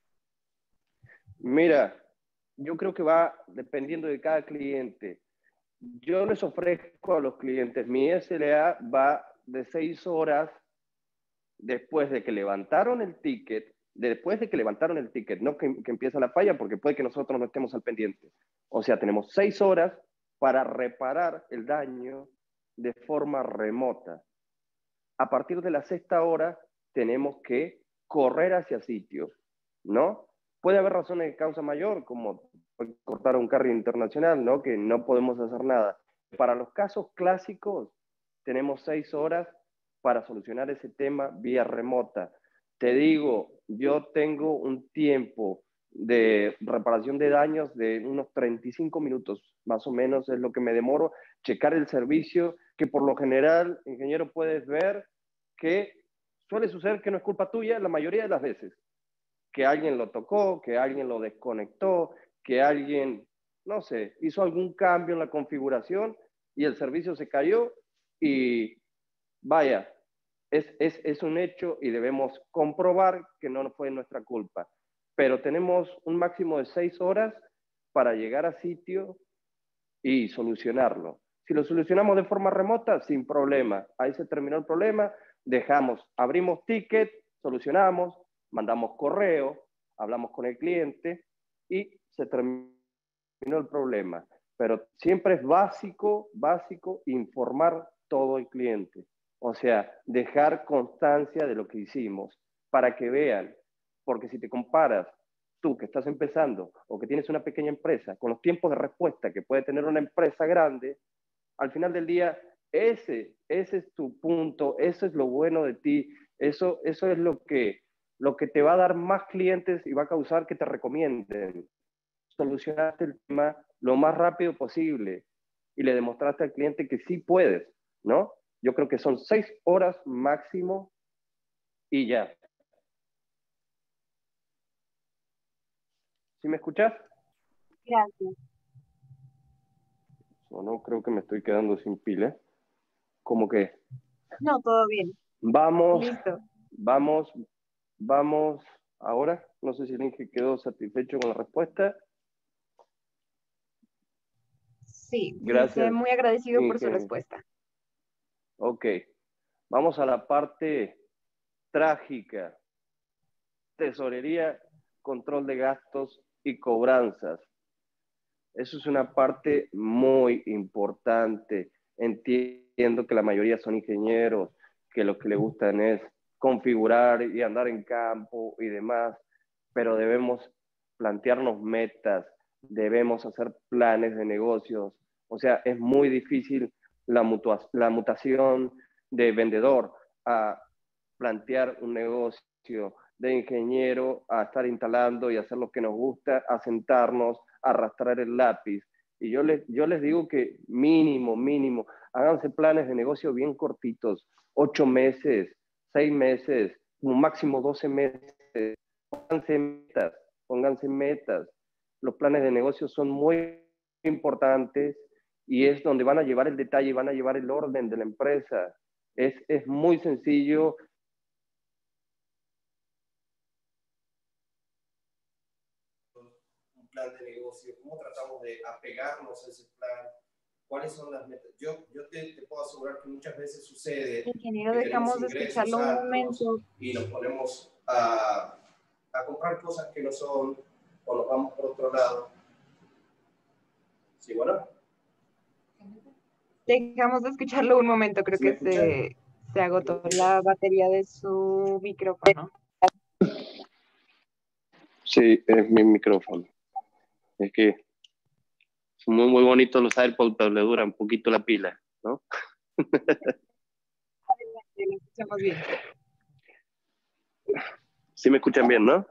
Mira, yo creo que va dependiendo de cada cliente. yo les ofrezco a los clientes, mi S L A va de seis horas después de que levantaron el ticket, después de que levantaron el ticket, no que, que empieza la falla, porque puede que nosotros no estemos al pendiente. O sea, tenemos seis horas para reparar el daño de forma remota. A partir de la sexta hora, tenemos que correr hacia sitios, ¿no? Puede haber razones de causa mayor, como cortar un carrier internacional, ¿no? Que no podemos hacer nada. Para los casos clásicos, tenemos seis horas para solucionar ese tema vía remota. Te digo, yo tengo un tiempo de reparación de daños de unos treinta y cinco minutos, más o menos es lo que me demoro, checar el servicio, que por lo general, ingeniero, puedes ver que suele suceder que no es culpa tuya la mayoría de las veces, que alguien lo tocó, que alguien lo desconectó, que alguien, no sé, hizo algún cambio en la configuración y el servicio se cayó y vaya, es, es, es un hecho y debemos comprobar que no fue nuestra culpa. Pero tenemos un máximo de seis horas para llegar a sitio y solucionarlo. Si lo solucionamos de forma remota, sin problema. Ahí se terminó el problema, dejamos, abrimos ticket, solucionamos, mandamos correo, hablamos con el cliente y se terminó el problema. Pero siempre es básico, básico informar todo el cliente. O sea, dejar constancia de lo que hicimos para que vean, porque si te comparas tú que estás empezando o que tienes una pequeña empresa con los tiempos de respuesta que puede tener una empresa grande, al final del día ese, ese es tu punto, eso es lo bueno de ti, eso, eso es lo que, lo que te va a dar más clientes y va a causar que te recomienden. Solucionaste el tema lo más rápido posible y le demostraste al cliente que sí puedes, ¿no? Yo creo que son seis horas máximo y ya. ¿Sí me escuchas? Gracias. O no, creo que me estoy quedando sin pila. Como que No, todo bien. vamos, Listo. vamos, vamos ahora. No sé si el Inge quedó satisfecho con la respuesta. Sí, dice Gracias, muy agradecido por su Inge. respuesta. Ok, vamos a la parte trágica. Tesorería, control de gastos y cobranzas. Eso es una parte muy importante. Entiendo que la mayoría son ingenieros, que lo que les gustan es configurar y andar en campo y demás, pero debemos plantearnos metas, debemos hacer planes de negocios. O sea, es muy difícil la, mutua la mutación de vendedor a plantear un negocio, de ingeniero a estar instalando y hacer lo que nos gusta, a sentarnos, a arrastrar el lápiz. Y yo les, yo les digo que mínimo, mínimo, háganse planes de negocio bien cortitos, ocho meses, seis meses, como máximo doce meses. Pónganse metas, pónganse metas. Los planes de negocio son muy importantes y es donde van a llevar el detalle, van a llevar el orden de la empresa. Es, es muy sencillo. Un plan de negocio, cómo tratamos de apegarnos a ese plan, cuáles son las metas. Yo, yo te, te puedo asegurar que muchas veces sucede Ingeniero, que tenemos dejamos de ingresos escucharlo un altos momento. y nos ponemos a, a comprar cosas que no son, o nos vamos por otro lado. ¿Sí, bueno? Dejamos de escucharlo un momento, creo ¿Sí me que escuchan? se, se agotó la batería de su micrófono. Sí, es mi micrófono. Es que son muy, muy bonitos los AirPods, pero le dura un poquito la pila, ¿no? Lo escuchamos bien. Sí me escuchan bien, ¿no?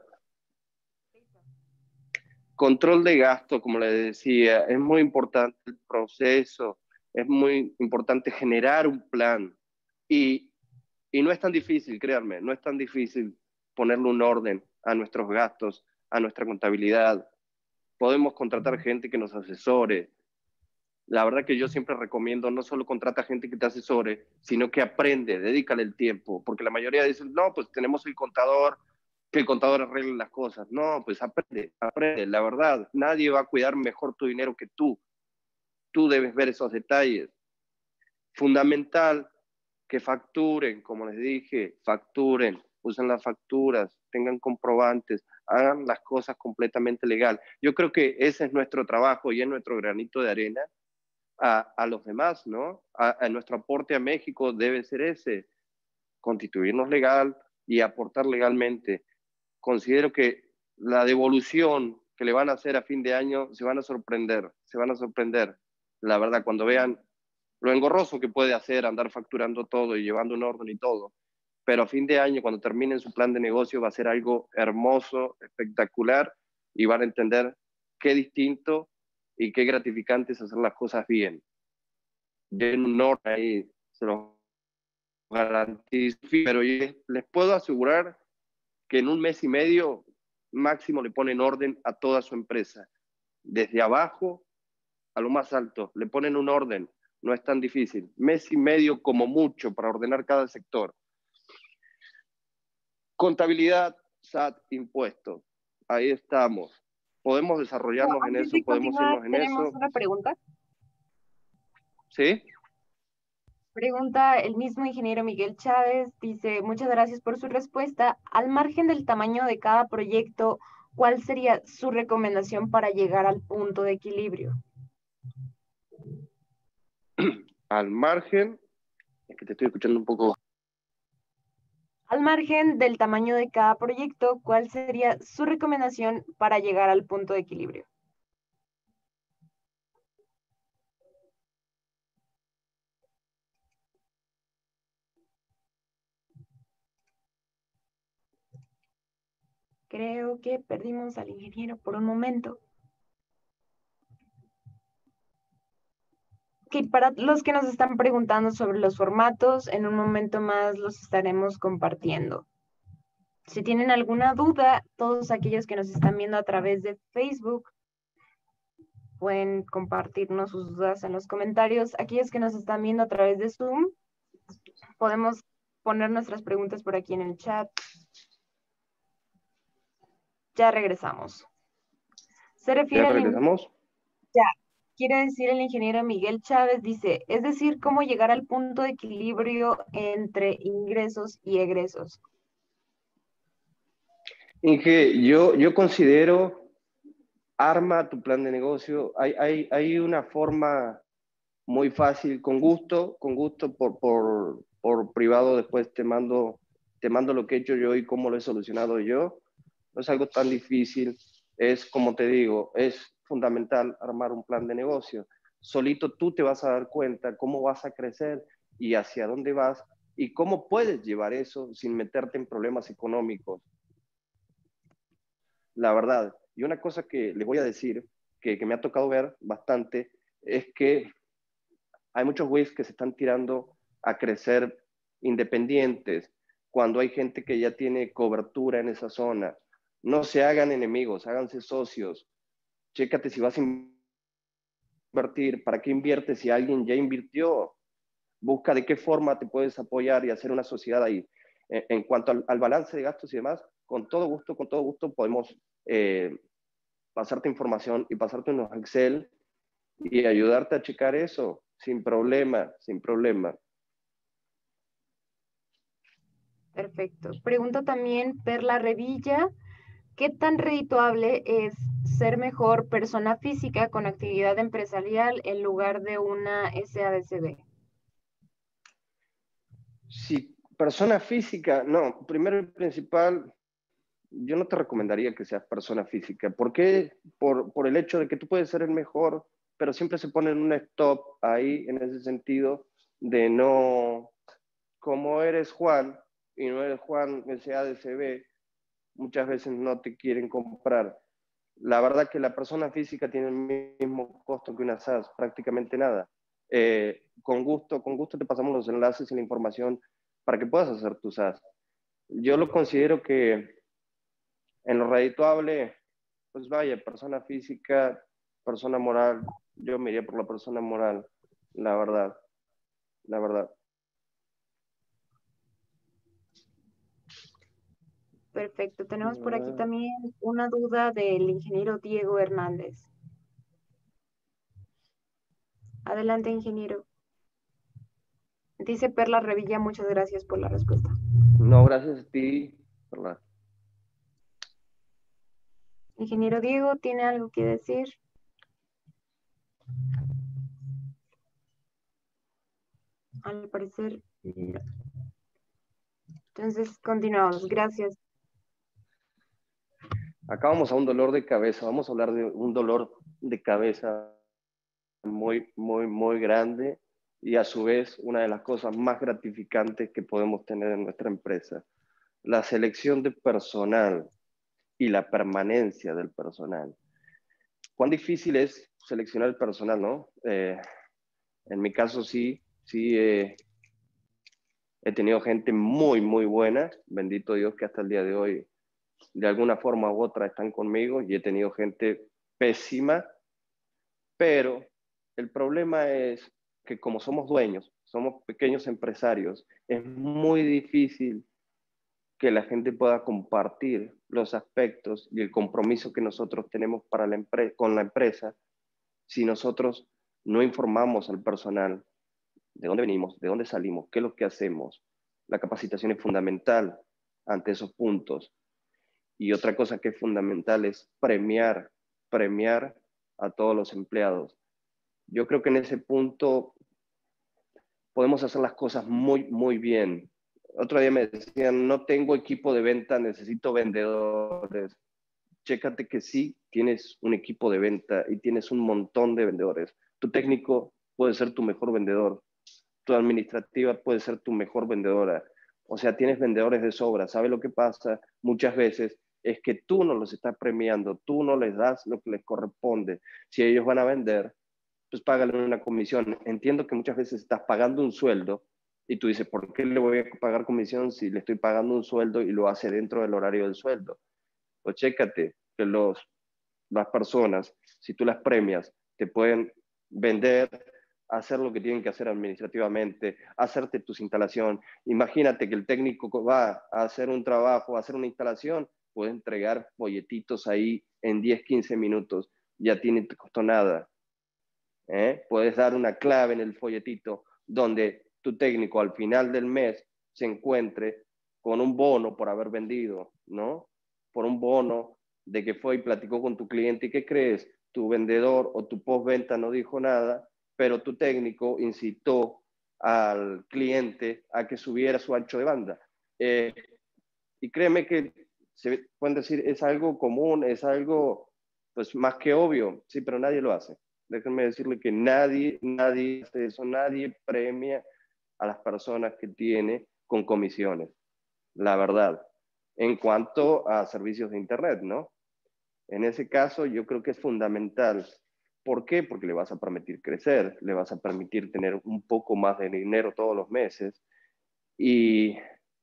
Control de gasto, como les decía, es muy importante el proceso, es muy importante generar un plan y, y no es tan difícil, créanme, no es tan difícil ponerle un orden a nuestros gastos, a nuestra contabilidad. Podemos contratar gente que nos asesore. La verdad que yo siempre recomiendo no solo contrata gente que te asesore, sino que aprende, dedícale el tiempo, porque la mayoría dicen, no, pues tenemos el contador, que el contador arregle las cosas. No, pues aprende, aprende, la verdad, nadie va a cuidar mejor tu dinero que tú. tú debes ver esos detalles. Fundamental que facturen, como les dije, facturen, usen las facturas, tengan comprobantes, hagan las cosas completamente legal. Yo creo que ese es nuestro trabajo y es nuestro granito de arena a, a los demás, ¿no? A, a nuestro aporte a México debe ser ese, constituirnos legal y aportar legalmente. Considero que la devolución que le van a hacer a fin de año se van a sorprender, se van a sorprender. La verdad, cuando vean lo engorroso que puede hacer andar facturando todo y llevando un orden y todo, pero a fin de año, cuando terminen su plan de negocio, va a ser algo hermoso, espectacular, y van a entender qué distinto y qué gratificante es hacer las cosas bien. Den un orden ahí, se los garantizo, pero les puedo asegurar que en un mes y medio máximo le ponen orden a toda su empresa, desde abajo a lo más alto, le ponen un orden. No es tan difícil. Mes y medio como mucho para ordenar cada sector. Contabilidad, S A T, impuestos. Ahí estamos. Podemos No, desarrollarnos en antes eso, de podemos continuar, irnos en tenemos eso. una pregunta. ¿Sí? Pregunta el mismo ingeniero Miguel Chávez, dice, muchas gracias por su respuesta. Al margen del tamaño de cada proyecto, ¿cuál sería su recomendación para llegar al punto de equilibrio? Al margen, es que te estoy escuchando un poco. Al margen del tamaño de cada proyecto, ¿cuál sería su recomendación para llegar al punto de equilibrio? Creo que perdimos al ingeniero por un momento. Okay, para los que nos están preguntando sobre los formatos, en un momento más los estaremos compartiendo. Si tienen alguna duda, todos aquellos que nos están viendo a través de Facebook pueden compartirnos sus dudas en los comentarios. Aquellos que nos están viendo a través de Zoom, podemos poner nuestras preguntas por aquí en el chat. Ya regresamos. Se refiere ¿Ya al... regresamos? Ya. Quiere decir el ingeniero Miguel Chávez, dice, es decir, cómo llegar al punto de equilibrio entre ingresos y egresos. Inge, yo, yo considero, arma tu plan de negocio. Hay, hay, hay una forma muy fácil, con gusto, con gusto por, por, por privado, después te mando, te mando lo que he hecho yo y cómo lo he solucionado yo. No es algo tan difícil, es como te digo, es fundamental armar un plan de negocio. Solito tú te vas a dar cuenta cómo vas a crecer y hacia dónde vas y cómo puedes llevar eso sin meterte en problemas económicos. La verdad, y una cosa que les voy a decir, que, que me ha tocado ver bastante, es que hay muchos güeyes que se están tirando a crecer independientes cuando hay gente que ya tiene cobertura en esa zona. No se hagan enemigos, háganse socios. Chécate si vas a invertir, para qué inviertes si alguien ya invirtió. Busca de qué forma te puedes apoyar y hacer una sociedad ahí. En, en cuanto al, al balance de gastos y demás, con todo gusto, con todo gusto podemos eh, pasarte información y pasarte unos Excel y ayudarte a checar eso, sin problema, sin problema. Perfecto. Pregunta también Perla Revilla, ¿qué tan redituable es ser mejor persona física con actividad empresarial en lugar de una S A D C B? Si persona física, no, primero y principal, yo no te recomendaría que seas persona física. ¿Por qué? Por, por el hecho de que tú puedes ser el mejor, pero siempre se pone en un stop ahí, en ese sentido, de no, como eres Juan, y no eres Juan S A D C B, muchas veces no te quieren comprar. La verdad que la persona física tiene el mismo costo que una S A S, prácticamente nada. Eh, con gusto, con gusto te pasamos los enlaces y la información para que puedas hacer tu S A S. Yo lo considero que en lo redituable, pues vaya, persona física, persona moral, yo me iría por la persona moral, la verdad, la verdad. Perfecto. Tenemos por aquí también una duda del ingeniero Diego Hernández. Adelante, ingeniero. Dice Perla Revilla, muchas gracias por la respuesta. No, gracias a ti, Perla. Ingeniero Diego, ¿tiene algo que decir? Al parecer, no. Entonces, continuamos. Gracias. Acá vamos a un dolor de cabeza. Vamos a hablar de un dolor de cabeza muy, muy, muy grande y a su vez una de las cosas más gratificantes que podemos tener en nuestra empresa. La selección de personal y la permanencia del personal. ¿Cuán difícil es seleccionar el personal, no? Eh, en mi caso sí, sí eh, he tenido gente muy, muy buena, bendito Dios que hasta el día de hoy de alguna forma u otra están conmigo, y he tenido gente pésima, pero el problema es que como somos dueños, somos pequeños empresarios, es muy difícil que la gente pueda compartir los aspectos y el compromiso que nosotros tenemos para la empre- con la empresa si nosotros no informamos al personal de dónde venimos, de dónde salimos, qué es lo que hacemos. La capacitación es fundamental ante esos puntos. Y otra cosa que es fundamental es premiar, premiar a todos los empleados. Yo creo que en ese punto podemos hacer las cosas muy, muy bien. Otro día me decían, no tengo equipo de venta, necesito vendedores. Chécate que sí tienes un equipo de venta y tienes un montón de vendedores. Tu técnico puede ser tu mejor vendedor. Tu administrativa puede ser tu mejor vendedora. O sea, tienes vendedores de sobra. ¿Sabe lo que pasa? Muchas veces es que tú no los estás premiando, tú no les das lo que les corresponde. Si ellos van a vender, pues págale una comisión. Entiendo que muchas veces estás pagando un sueldo y tú dices, ¿por qué le voy a pagar comisión si le estoy pagando un sueldo y lo hace dentro del horario del sueldo? Pues chécate que los, las personas, si tú las premias, te pueden vender, hacer lo que tienen que hacer administrativamente, hacerte tus instalación. Imagínate que el técnico va a hacer un trabajo, a hacer una instalación, puede entregar folletitos ahí en diez, quince minutos, ya tiene, te costó nada. ¿Eh? Puedes dar una clave en el folletito donde tu técnico al final del mes se encuentre con un bono por haber vendido, ¿no? Por un bono de que fue y platicó con tu cliente. ¿Y qué crees? Tu vendedor o tu postventa no dijo nada, pero tu técnico incitó al cliente a que subiera su ancho de banda. Eh, y créeme que se pueden decir, es algo común, es algo pues más que obvio, sí, pero nadie lo hace. Déjenme decirle que nadie, nadie hace eso, nadie premia a las personas que tiene con comisiones, la verdad, en cuanto a servicios de Internet, ¿no? En ese caso yo creo que es fundamental. ¿Por qué? Porque le vas a permitir crecer, le vas a permitir tener un poco más de dinero todos los meses y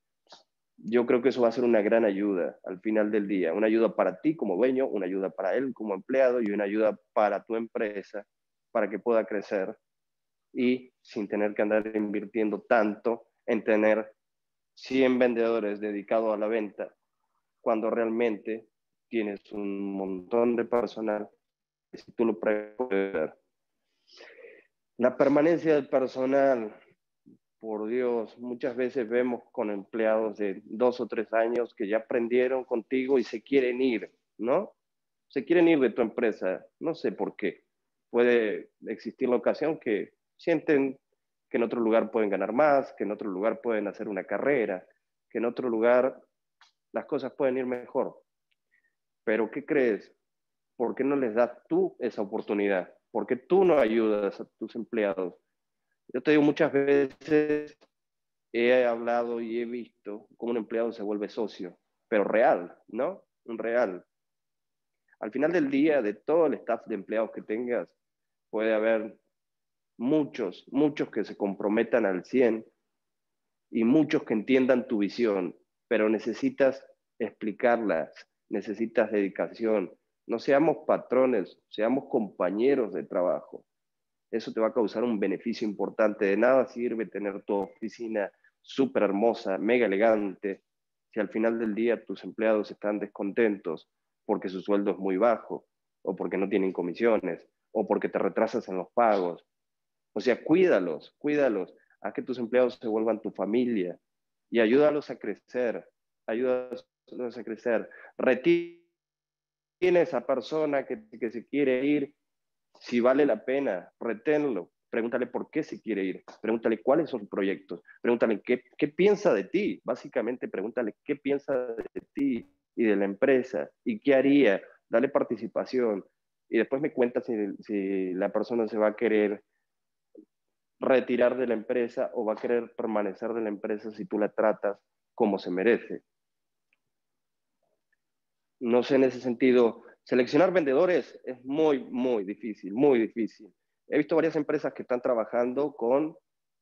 yo creo que eso va a ser una gran ayuda al final del día, una ayuda para ti como dueño, una ayuda para él como empleado y una ayuda para tu empresa para que pueda crecer y sin tener que andar invirtiendo tanto en tener cien vendedores dedicados a la venta cuando realmente tienes un montón de personal que si tú lo puedes ver. La permanencia del personal, por Dios, muchas veces vemos con empleados de dos o tres años que ya aprendieron contigo y se quieren ir, ¿no? Se quieren ir de tu empresa, no sé por qué. Puede existir la ocasión que sienten que en otro lugar pueden ganar más, que en otro lugar pueden hacer una carrera, que en otro lugar las cosas pueden ir mejor. Pero ¿qué crees? ¿Por qué no les das tú esa oportunidad? ¿Por qué tú no ayudas a tus empleados? Yo te digo, muchas veces he hablado y he visto cómo un empleado se vuelve socio, pero real, ¿no? Un real. Al final del día, de todo el staff de empleados que tengas, puede haber muchos, muchos que se comprometan al cien y muchos que entiendan tu visión, pero necesitas explicarlas, necesitas dedicación. No seamos patrones, seamos compañeros de trabajo. Eso te va a causar un beneficio importante. De nada sirve tener tu oficina súper hermosa, mega elegante, si al final del día tus empleados están descontentos porque su sueldo es muy bajo, o porque no tienen comisiones, o porque te retrasas en los pagos. O sea, cuídalos, cuídalos, haz que tus empleados se vuelvan tu familia y ayúdalos a crecer, ayúdalos a crecer. Retira a esa persona que, que se quiere ir, si vale la pena, reténlo. Pregúntale por qué se quiere ir, pregúntale cuáles son sus proyectos, pregúntale qué, qué piensa de ti, básicamente pregúntale qué piensa de ti y de la empresa y qué haría, dale participación y después me cuenta si, si la persona se va a querer retirar de la empresa o va a querer permanecer de la empresa si tú la tratas como se merece. No sé, en ese sentido, seleccionar vendedores es muy, muy difícil, muy difícil. He visto varias empresas que están trabajando con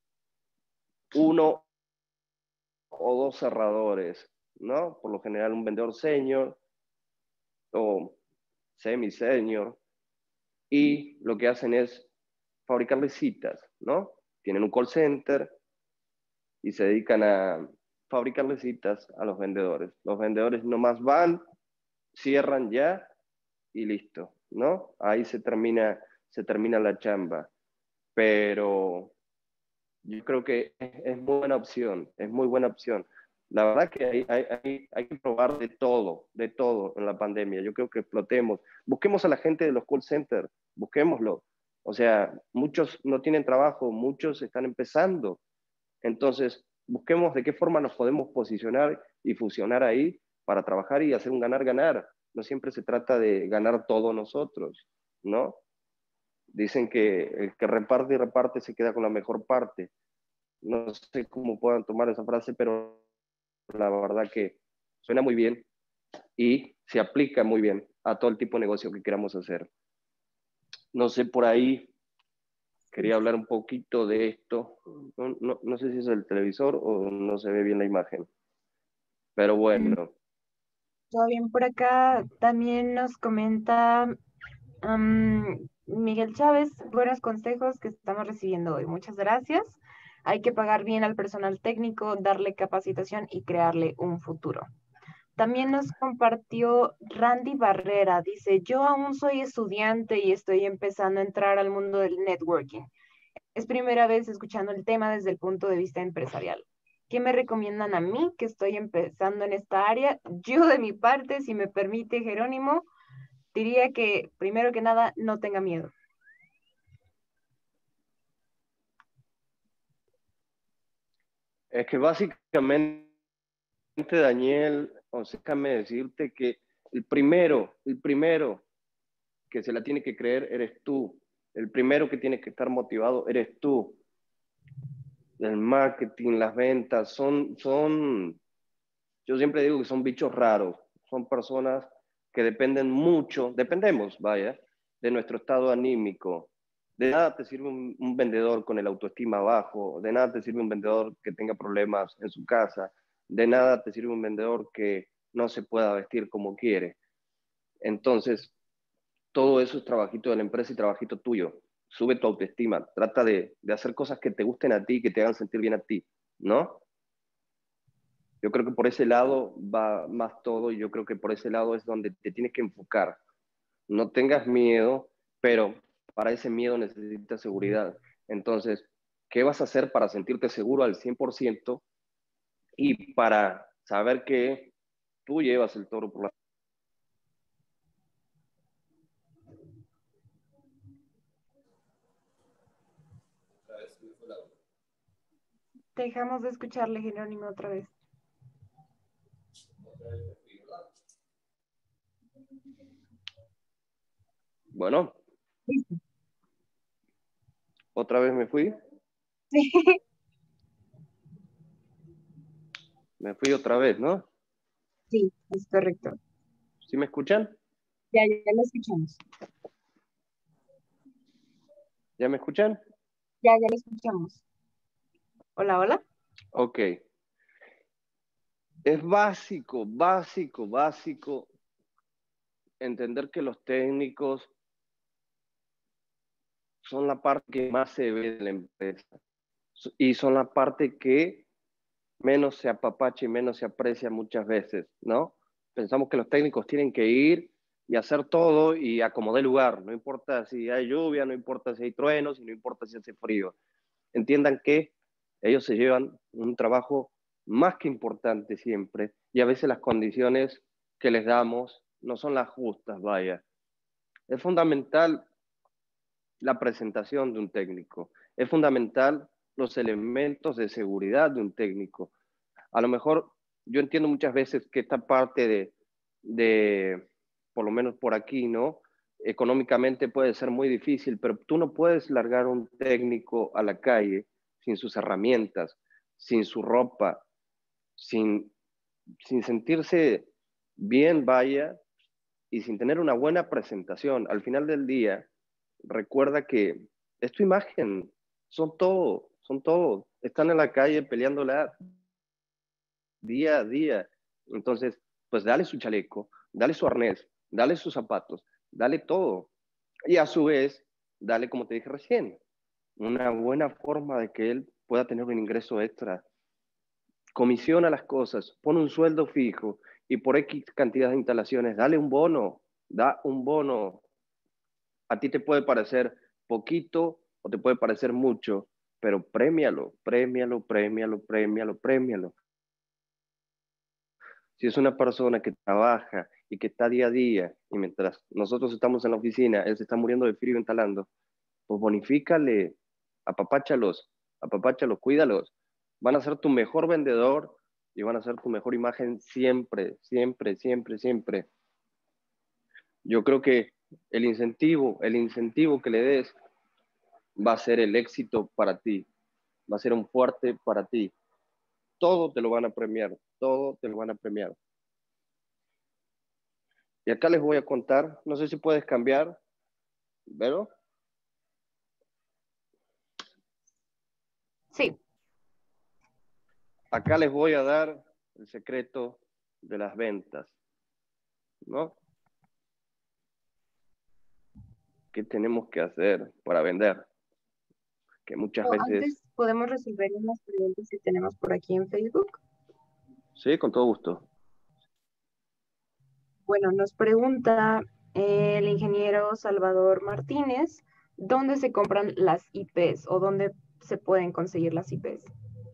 uno o dos cerradores, ¿no? Por lo general un vendedor senior o semi-senior, y lo que hacen es fabricarles citas, ¿no? Tienen un call center y se dedican a fabricarles citas a los vendedores. Los vendedores nomás van, cierran ya y listo, ¿no? Ahí se termina, se termina la chamba. Pero yo creo que es, es muy buena opción, es muy buena opción. La verdad que hay, hay, hay, hay que probar de todo, de todo en la pandemia. Yo creo que explotemos. Busquemos a la gente de los call centers, busquémoslo. O sea, muchos no tienen trabajo, muchos están empezando. Entonces, busquemos de qué forma nos podemos posicionar y fusionar ahí para trabajar y hacer un ganar-ganar. No siempre se trata de ganar todo nosotros, ¿no? Dicen que el que reparte y reparte se queda con la mejor parte. No sé cómo puedan tomar esa frase, pero la verdad que suena muy bien y se aplica muy bien a todo el tipo de negocio que queramos hacer. No sé, por ahí quería hablar un poquito de esto. No, no, no sé si es el televisor o no se ve bien la imagen. Pero bueno. Todo bien por acá. También nos comenta um, Miguel Chávez, buenos consejos que estamos recibiendo hoy. Muchas gracias. Hay que pagar bien al personal técnico, darle capacitación y crearle un futuro. También nos compartió Randy Barrera. Dice, yo aún soy estudiante y estoy empezando a entrar al mundo del networking. Es primera vez escuchando el tema desde el punto de vista empresarial. ¿Qué me recomiendan a mí que estoy empezando en esta área? Yo de mi parte, si me permite Jerónimo, diría que primero que nada no tenga miedo. Es que básicamente, Daniel, o sea, déjame decirte que el primero, el primero que se la tiene que creer eres tú. El primero que tiene que estar motivado eres tú. El marketing, las ventas, son, son, yo siempre digo que son bichos raros. Son personas que dependen mucho, dependemos, vaya, de nuestro estado anímico. De nada te sirve un, un vendedor con el autoestima bajo, de nada te sirve un vendedor que tenga problemas en su casa, de nada te sirve un vendedor que no se pueda vestir como quiere. Entonces, todo eso es trabajito de la empresa y trabajito tuyo. Sube tu autoestima, trata de, de hacer cosas que te gusten a ti, que te hagan sentir bien a ti, ¿no? Yo creo que por ese lado va más todo y yo creo que por ese lado es donde te tienes que enfocar. No tengas miedo, pero para ese miedo necesitas seguridad. Entonces, ¿qué vas a hacer para sentirte seguro al cien por ciento y para saber que tú llevas el toro por la... Dejamos de escucharle, Jerónimo, otra vez. Bueno. Listo. ¿Otra vez me fui? Sí. Me fui otra vez, ¿no? Sí, es correcto. ¿Sí me escuchan? Ya, ya, ya lo escuchamos. ¿Ya me escuchan? Ya, ya lo escuchamos. Hola, hola. Ok. Es básico, básico, básico entender que los técnicos son la parte que más se ve de la empresa y son la parte que menos se apapacha y menos se aprecia muchas veces, ¿no? Pensamos que los técnicos tienen que ir y hacer todo y acomodar lugar. No importa si hay lluvia, no importa si hay truenos, y no importa si hace frío. Entiendan que ellos se llevan un trabajo más que importante siempre y a veces las condiciones que les damos no son las justas, vaya. Es fundamental la presentación de un técnico. Es fundamental los elementos de seguridad de un técnico. A lo mejor yo entiendo muchas veces que esta parte de, de por lo menos por aquí, ¿no? Económicamente puede ser muy difícil, pero tú no puedes largar un técnico a la calle sin sus herramientas, sin su ropa, sin, sin sentirse bien, vaya, y sin tener una buena presentación. Al final del día, recuerda que es tu imagen, son todo, son todo. Están en la calle peleándola día a día. Entonces, pues dale su chaleco, dale su arnés, dale sus zapatos, dale todo. Y a su vez, dale, como te dije recién, una buena forma de que él pueda tener un ingreso extra. Comisiona las cosas, pone un sueldo fijo y por X cantidad de instalaciones, dale un bono, da un bono. A ti te puede parecer poquito o te puede parecer mucho, pero prémialo, prémialo, prémialo, prémialo, prémialo. Si es una persona que trabaja y que está día a día, y mientras nosotros estamos en la oficina, él se está muriendo de frío instalando, pues bonifícale, apapáchalos, apapáchalos, cuídalos. Van a ser tu mejor vendedor y van a ser tu mejor imagen siempre, siempre, siempre, siempre. Yo creo que el incentivo, el incentivo que le des va a ser el éxito para ti, va a ser un fuerte para ti. Todo te lo van a premiar, todo te lo van a premiar. Y acá les voy a contar, no sé si puedes cambiar, ¿Vero? Sí. Acá les voy a dar el secreto de las ventas, ¿no? ¿Qué tenemos que hacer para vender? Que muchas O veces... antes podemos resolver unas preguntas que tenemos por aquí en Facebook. Sí, con todo gusto. Bueno, nos pregunta eh, el ingeniero Salvador Martínez, ¿dónde se compran las I Pes o dónde se pueden conseguir las I Pes?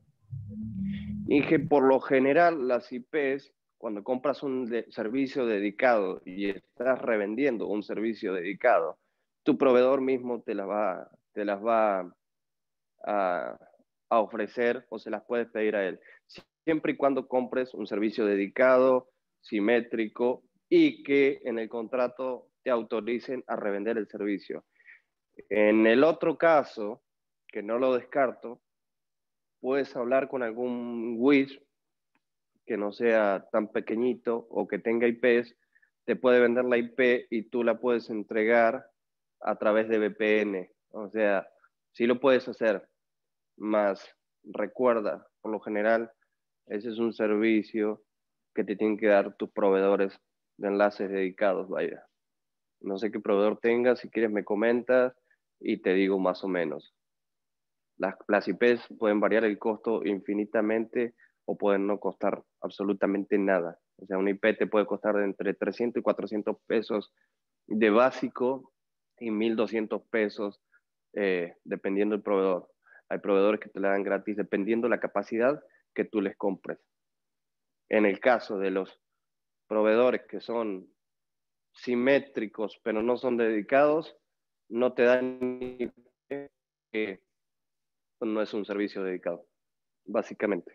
Y que por lo general las I Pes, cuando compras un de servicio dedicado y estás revendiendo un servicio dedicado, tu proveedor mismo te las va, te las va a, a ofrecer o se las puedes pedir a él. Siempre y cuando compres un servicio dedicado, simétrico y que en el contrato te autoricen a revender el servicio. En el otro caso, que no lo descarto, puedes hablar con algún Wish que no sea tan pequeñito o que tenga I Pes, te puede vender la I P y tú la puedes entregar a través de V P N. O sea, sí lo puedes hacer, más recuerda, por lo general, ese es un servicio que te tienen que dar tus proveedores de enlaces dedicados, vaya. No sé qué proveedor tengas, si quieres me comentas y te digo más o menos. Las, las I Pes pueden variar el costo infinitamente o pueden no costar absolutamente nada. O sea, una I P te puede costar de entre trescientos y cuatrocientos pesos de básico y mil doscientos pesos eh, dependiendo del proveedor. Hay proveedores que te la dan gratis dependiendo la capacidad que tú les compres. En el caso de los proveedores que son simétricos pero no son dedicados, no te dan I P, que no es un servicio dedicado, básicamente.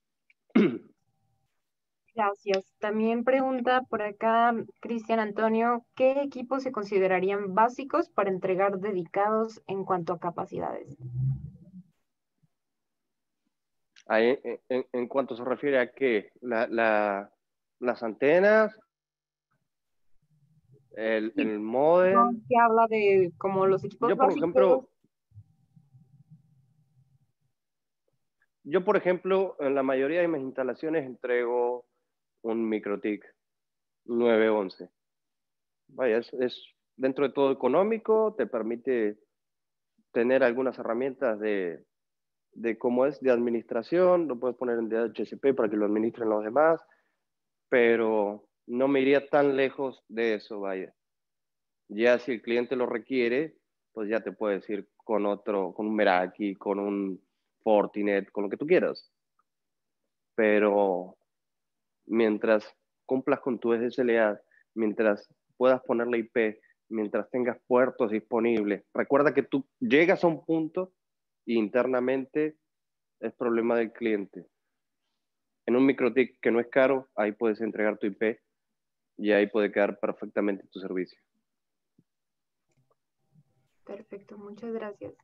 Gracias. También pregunta por acá Cristian Antonio, ¿qué equipos se considerarían básicos para entregar dedicados en cuanto a capacidades? Ahí, en, en cuanto se refiere a qué, la, la, las antenas, el, Sí, el modem. que habla de como los equipos Yo, por básicos. ejemplo, yo, por ejemplo, en la mayoría de mis instalaciones entrego un MikroTik nueve once. Vaya, es, es dentro de todo económico, te permite tener algunas herramientas de, de cómo es de administración, lo puedes poner en D H C P para que lo administren los demás, pero no me iría tan lejos de eso, vaya. Ya si el cliente lo requiere, pues ya te puedes ir con otro, con un Meraki, con un Fortinet, con lo que tú quieras. Pero mientras cumplas con tu S L A, mientras puedas ponerle I P, mientras tengas puertos disponibles, recuerda que tú llegas a un punto y internamente es problema del cliente. En un microtik que no es caro, ahí puedes entregar tu I P y ahí puede quedar perfectamente tu servicio. Perfecto, muchas gracias.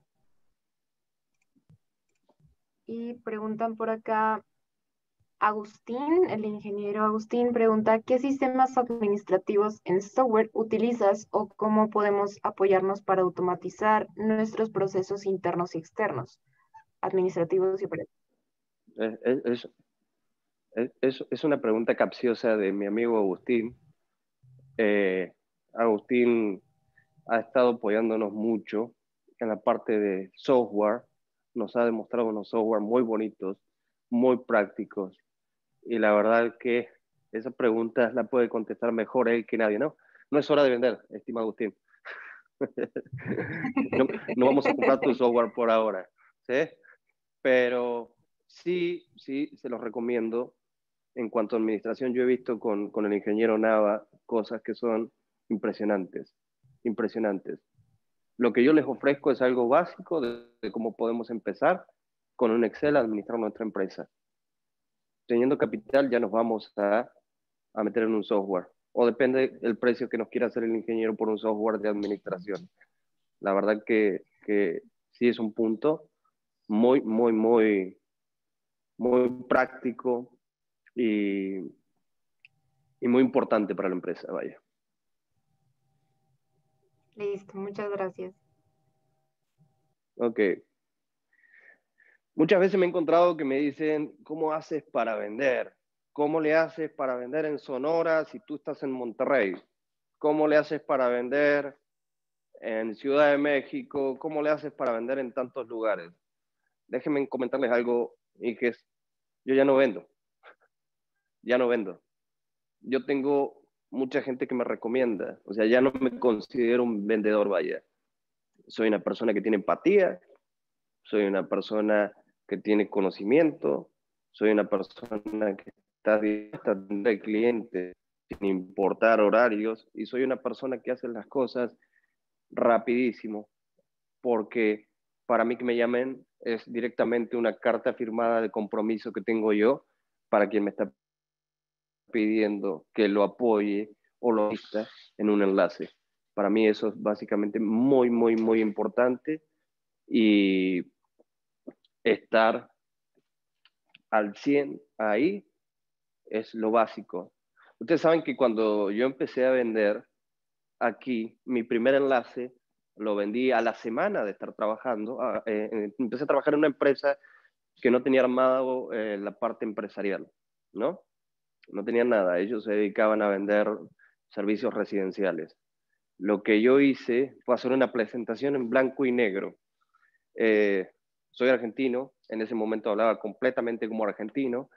Y preguntan por acá, Agustín, el ingeniero Agustín pregunta, ¿qué sistemas administrativos en software utilizas o cómo podemos apoyarnos para automatizar nuestros procesos internos y externos, administrativos y operativos? Es, es, es, es, es una pregunta capciosa de mi amigo Agustín. Eh, Agustín ha estado apoyándonos mucho en la parte de software, nos ha demostrado unos software muy bonitos, muy prácticos, y la verdad que esa pregunta la puede contestar mejor él que nadie, ¿no? No es hora de vender, estimado Agustín. no, no vamos a comprar tu software por ahora, ¿sí? Pero sí, sí, se los recomiendo. En cuanto a administración, yo he visto con, con el ingeniero Nava cosas que son impresionantes, impresionantes. Lo que yo les ofrezco es algo básico de, de cómo podemos empezar con un Excel a administrar nuestra empresa. Teniendo capital ya nos vamos a, a meter en un software. O depende del precio que nos quiera hacer el ingeniero por un software de administración. La verdad que, que sí es un punto muy, muy, muy, muy práctico y, y muy importante para la empresa, vaya. Listo, muchas gracias. Ok. Muchas veces me he encontrado que me dicen, ¿cómo haces para vender? ¿Cómo le haces para vender en Sonora si tú estás en Monterrey? ¿Cómo le haces para vender en Ciudad de México? ¿Cómo le haces para vender en tantos lugares? Déjenme comentarles algo, y que es, yo ya no vendo, ya no vendo. Yo tengo mucha gente que me recomienda, o sea, ya no me considero un vendedor, vaya. Soy una persona que tiene empatía, soy una persona que tiene conocimiento, soy una persona que está dispuesta a atender al cliente sin importar horarios, y soy una persona que hace las cosas rapidísimo, porque para mí que me llamen es directamente una carta firmada de compromiso que tengo yo para quien me está pidiendo que lo apoye o lo vista en un enlace. Para mí eso es básicamente muy, muy, muy importante, y estar al cien ahí es lo básico. Ustedes saben que cuando yo empecé a vender aquí, mi primer enlace lo vendí a la semana de estar trabajando. Eh, empecé a trabajar en una empresa que no tenía armado eh, la parte empresarial, ¿no? No tenían nada. Ellos se dedicaban a vender servicios residenciales. Lo que yo hice fue hacer una presentación en blanco y negro. Eh, soy argentino, en ese momento hablaba completamente como argentino,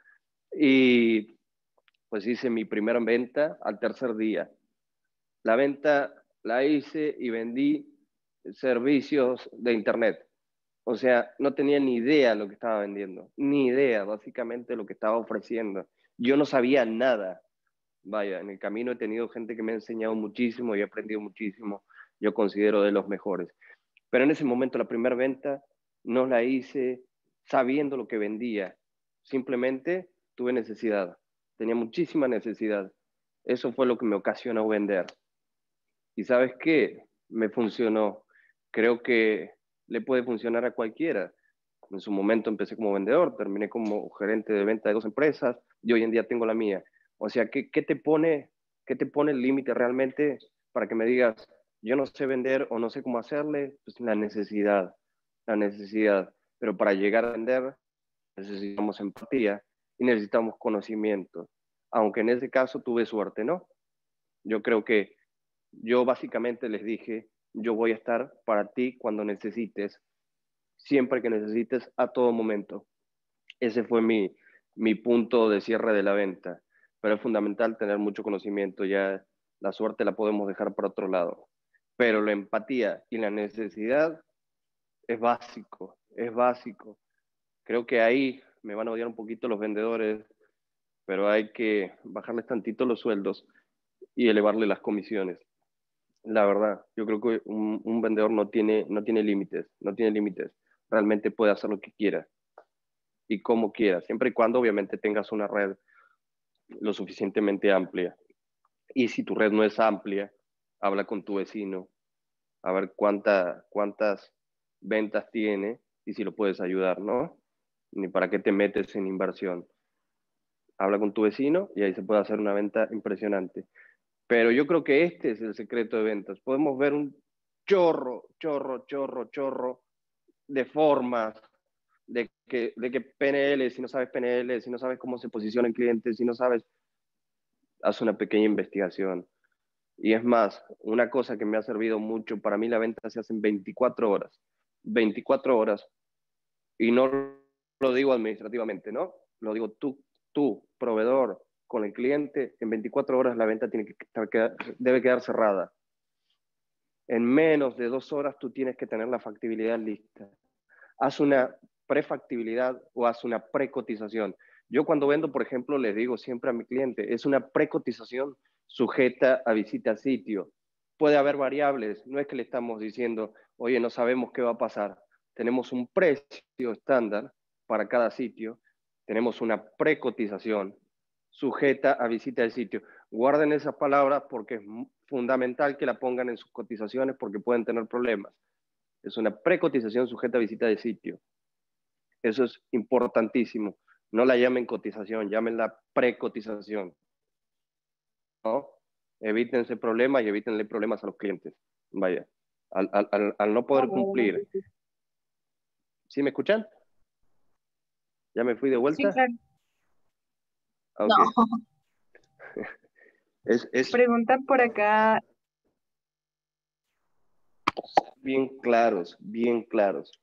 y pues hice mi primera venta al tercer día. La venta la hice y vendí servicios de internet. O sea, no tenía ni idea de lo que estaba vendiendo, ni idea básicamente de lo que estaba ofreciendo. Yo no sabía nada. Vaya, en el camino he tenido gente que me ha enseñado muchísimo y he aprendido muchísimo. Yo considero de los mejores. Pero en ese momento la primera venta no la hice sabiendo lo que vendía. Simplemente tuve necesidad. Tenía muchísima necesidad. Eso fue lo que me ocasionó vender. ¿Y sabes qué? Me funcionó. Creo que le puede funcionar a cualquiera. En su momento empecé como vendedor, terminé como gerente de venta de dos empresas y hoy en día tengo la mía. O sea, ¿qué, qué te pone, qué te pone el límite realmente para que me digas, yo no sé vender o no sé cómo hacerle? Pues la necesidad, la necesidad. Pero para llegar a vender necesitamos empatía y necesitamos conocimiento. Aunque en ese caso tuve suerte, ¿no? Yo creo que yo básicamente les dije, yo voy a estar para ti cuando necesites, siempre que necesites, a todo momento. Ese fue mi, mi punto de cierre de la venta. pero es fundamental tener mucho conocimiento, ya la suerte la podemos dejar para otro lado. Pero la empatía y la necesidad es básico, es básico. Creo que ahí me van a odiar un poquito los vendedores, pero hay que bajarles tantito los sueldos y elevarle las comisiones. La verdad, yo creo que un, un vendedor no tiene, no tiene límites, no tiene límites. Realmente puede hacer lo que quiera y como quiera, siempre y cuando obviamente tengas una red lo suficientemente amplia. Y si tu red no es amplia, habla con tu vecino, a ver cuánta, cuántas ventas tiene y si lo puedes ayudar, ¿no? Ni para qué te metes en inversión. Habla con tu vecino y ahí se puede hacer una venta impresionante. Pero yo creo que este es el secreto de ventas. Podemos ver un chorro, chorro, chorro, chorro de formas, de que, de que P N L, si no sabes P N L, si no sabes cómo se posiciona el cliente, si no sabes, haz una pequeña investigación. Y es más, una cosa que me ha servido mucho, para mí la venta se hace en veinticuatro horas. veinticuatro horas. Y no lo digo administrativamente, ¿no? Lo digo tú, tú, proveedor, con el cliente, en veinticuatro horas la venta tiene que estar, debe quedar cerrada. En menos de dos horas tú tienes que tener la factibilidad lista. Haz una prefactibilidad o haz una precotización. Yo cuando vendo, por ejemplo, les digo siempre a mi cliente, es una precotización sujeta a visita a sitio. Puede haber variables, no es que le estamos diciendo, oye, no sabemos qué va a pasar. Tenemos un precio estándar para cada sitio, tenemos una precotización sujeta a visita del sitio. Guarden esas palabras porque es fundamental que la pongan en sus cotizaciones porque pueden tener problemas. Es una precotización sujeta a visita de sitio. Eso es importantísimo. No la llamen cotización, llámenla precotización, ¿no? Evítense problemas y evítenle problemas a los clientes. Vaya, al, al, al no poder cumplir. ¿Sí me escuchan? ¿Ya me fui de vuelta? Sí, claro. Okay. No. es, es Preguntan por acá. Bien claros, bien claros.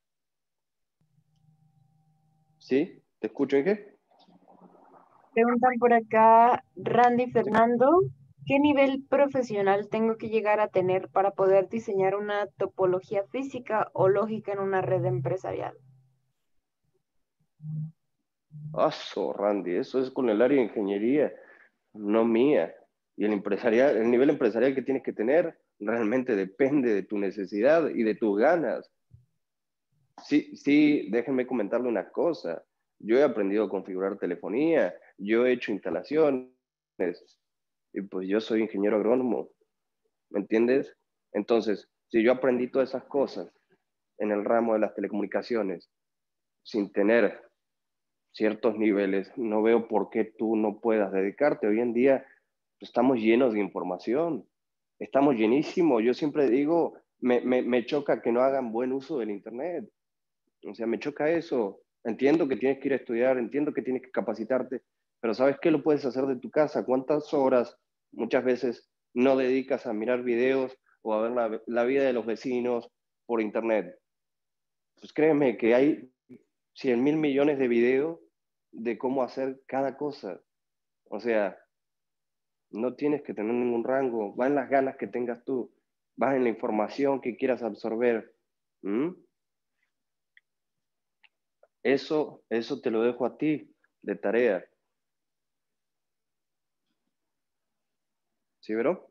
¿Sí? ¿Te escucho en qué? Preguntan por acá, Randy Fernando, ¿qué nivel profesional tengo que llegar a tener para poder diseñar una topología física o lógica en una red empresarial? Eso, Randy, eso es con el área de ingeniería, no mía. Y el empresarial, el nivel empresarial que tienes que tener realmente depende de tu necesidad y de tus ganas. Sí, sí, déjenme comentarle una cosa. Yo he aprendido a configurar telefonía, yo he hecho instalaciones, y pues yo soy ingeniero agrónomo, ¿me entiendes? Entonces, si yo aprendí todas esas cosas en el ramo de las telecomunicaciones sin tener ciertos niveles, no veo por qué tú no puedas dedicarte. Hoy en día estamos llenos de información, estamos llenísimos. Yo siempre digo, me, me, me choca que no hagan buen uso del Internet. O sea, me choca eso. Entiendo que tienes que ir a estudiar, entiendo que tienes que capacitarte, pero ¿sabes qué lo puedes hacer de tu casa? ¿Cuántas horas muchas veces no dedicas a mirar videos o a ver la, la vida de los vecinos por Internet? Pues créeme que hay cien mil millones de videos de cómo hacer cada cosa. O sea, no tienes que tener ningún rango, va en las ganas que tengas tú, va en la información que quieras absorber. ¿Mm? Eso, eso te lo dejo a ti de tarea. ¿Sí, bro?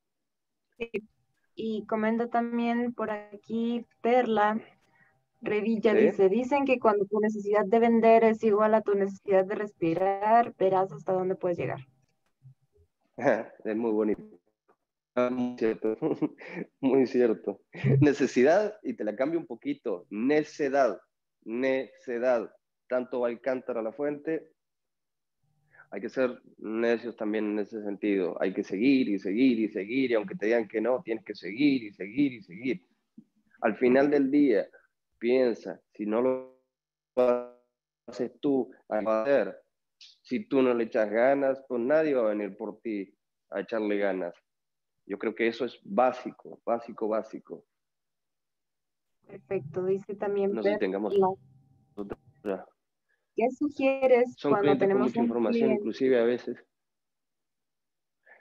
Y comenta también por aquí Perla Revilla, Sí. dice, dicen que cuando tu necesidad de vender es igual a tu necesidad de respirar, verás hasta dónde puedes llegar. Es muy bonito. Muy cierto. Muy cierto. Necesidad, y te la cambio un poquito, necedad. Necedad. Tanto va el cántaro a la fuente. Hay que ser necios también en ese sentido. Hay que seguir y seguir y seguir, y aunque te digan que no, tienes que seguir y seguir y seguir. Al final del día, piensa, si no lo haces tú, a hacer, si tú no le echas ganas, pues nadie va a venir por ti a echarle ganas. Yo creo que eso es básico, básico, básico. Perfecto, dice también No sé si Perla, tengamos otra. ¿qué sugieres Son cuando clientes con tenemos mucha un información, cliente? inclusive a veces.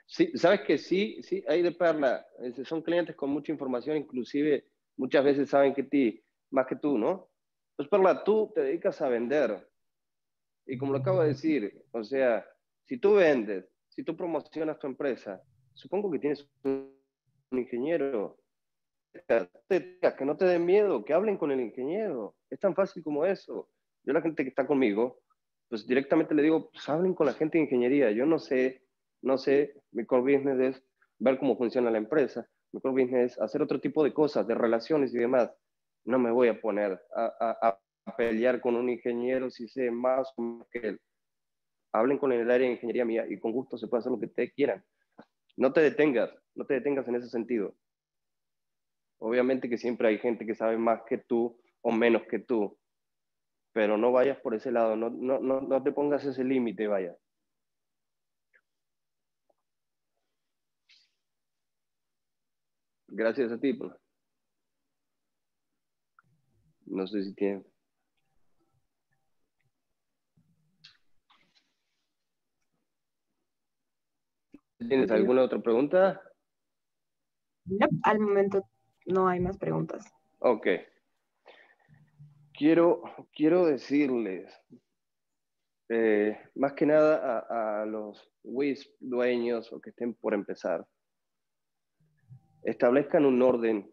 Sí, sabes que sí, sí, hay de perla. Son clientes con mucha información, inclusive muchas veces saben que ti, más que tú, ¿no? Pues perla, tú te dedicas a vender. Y como lo acabo de decir, o sea, si tú vendes, si tú promocionas tu empresa, supongo que tienes un ingeniero, que no te den miedo, que hablen con el ingeniero. Es tan fácil como eso. Yo a la gente que está conmigo, pues directamente le digo, pues hablen con la gente de ingeniería. Yo no sé, no sé, mi core business es ver cómo funciona la empresa. Mi core business es hacer otro tipo de cosas, de relaciones y demás. No me voy a poner a, a, a pelear con un ingeniero si sé más o menos que él. Hablen con el área de ingeniería mía y con gusto se puede hacer lo que ustedes quieran. No te detengas, no te detengas en ese sentido. Obviamente que siempre hay gente que sabe más que tú o menos que tú, pero no vayas por ese lado, no, no, no, no te pongas ese límite, vaya. Gracias a ti. Pues. No sé si tienes. ¿Tienes alguna otra pregunta? No, al momento no hay más preguntas. Ok. Quiero, quiero decirles, eh, más que nada a, a los W I S P dueños o que estén por empezar, establezcan un orden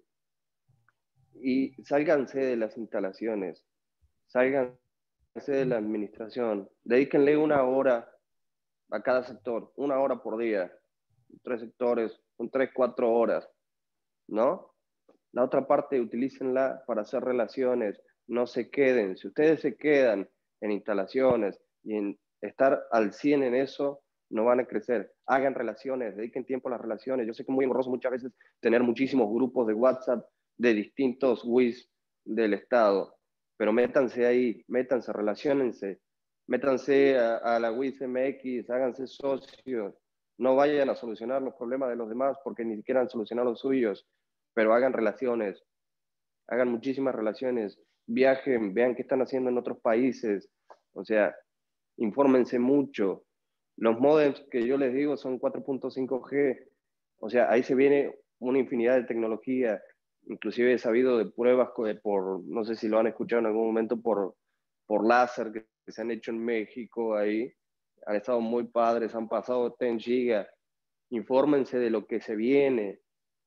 y sálganse de las instalaciones, sálganse de la administración, dedíquenle una hora a cada sector, una hora por día, tres sectores, son tres, cuatro horas, ¿no? La otra parte, utilícenla para hacer relaciones, no se queden. Si ustedes se quedan en instalaciones y en estar al cien en eso, no van a crecer. Hagan relaciones, dediquen tiempo a las relaciones. Yo sé que es muy engorroso muchas veces tener muchísimos grupos de WhatsApp de distintos W I S del Estado, pero métanse ahí, métanse, relaciónense, métanse a, a la W I S M X, háganse socios, no vayan a solucionar los problemas de los demás porque ni siquiera han solucionado los suyos, pero hagan relaciones, hagan muchísimas relaciones, viajen, vean qué están haciendo en otros países, o sea, infórmense mucho. Los modems que yo les digo son cuatro punto cinco G, o sea, ahí se viene una infinidad de tecnología, inclusive he sabido de pruebas por, no sé si lo han escuchado en algún momento, por, por láser que, que se han hecho en México ahí, han estado muy padres, han pasado diez gigas, infórmense de lo que se viene,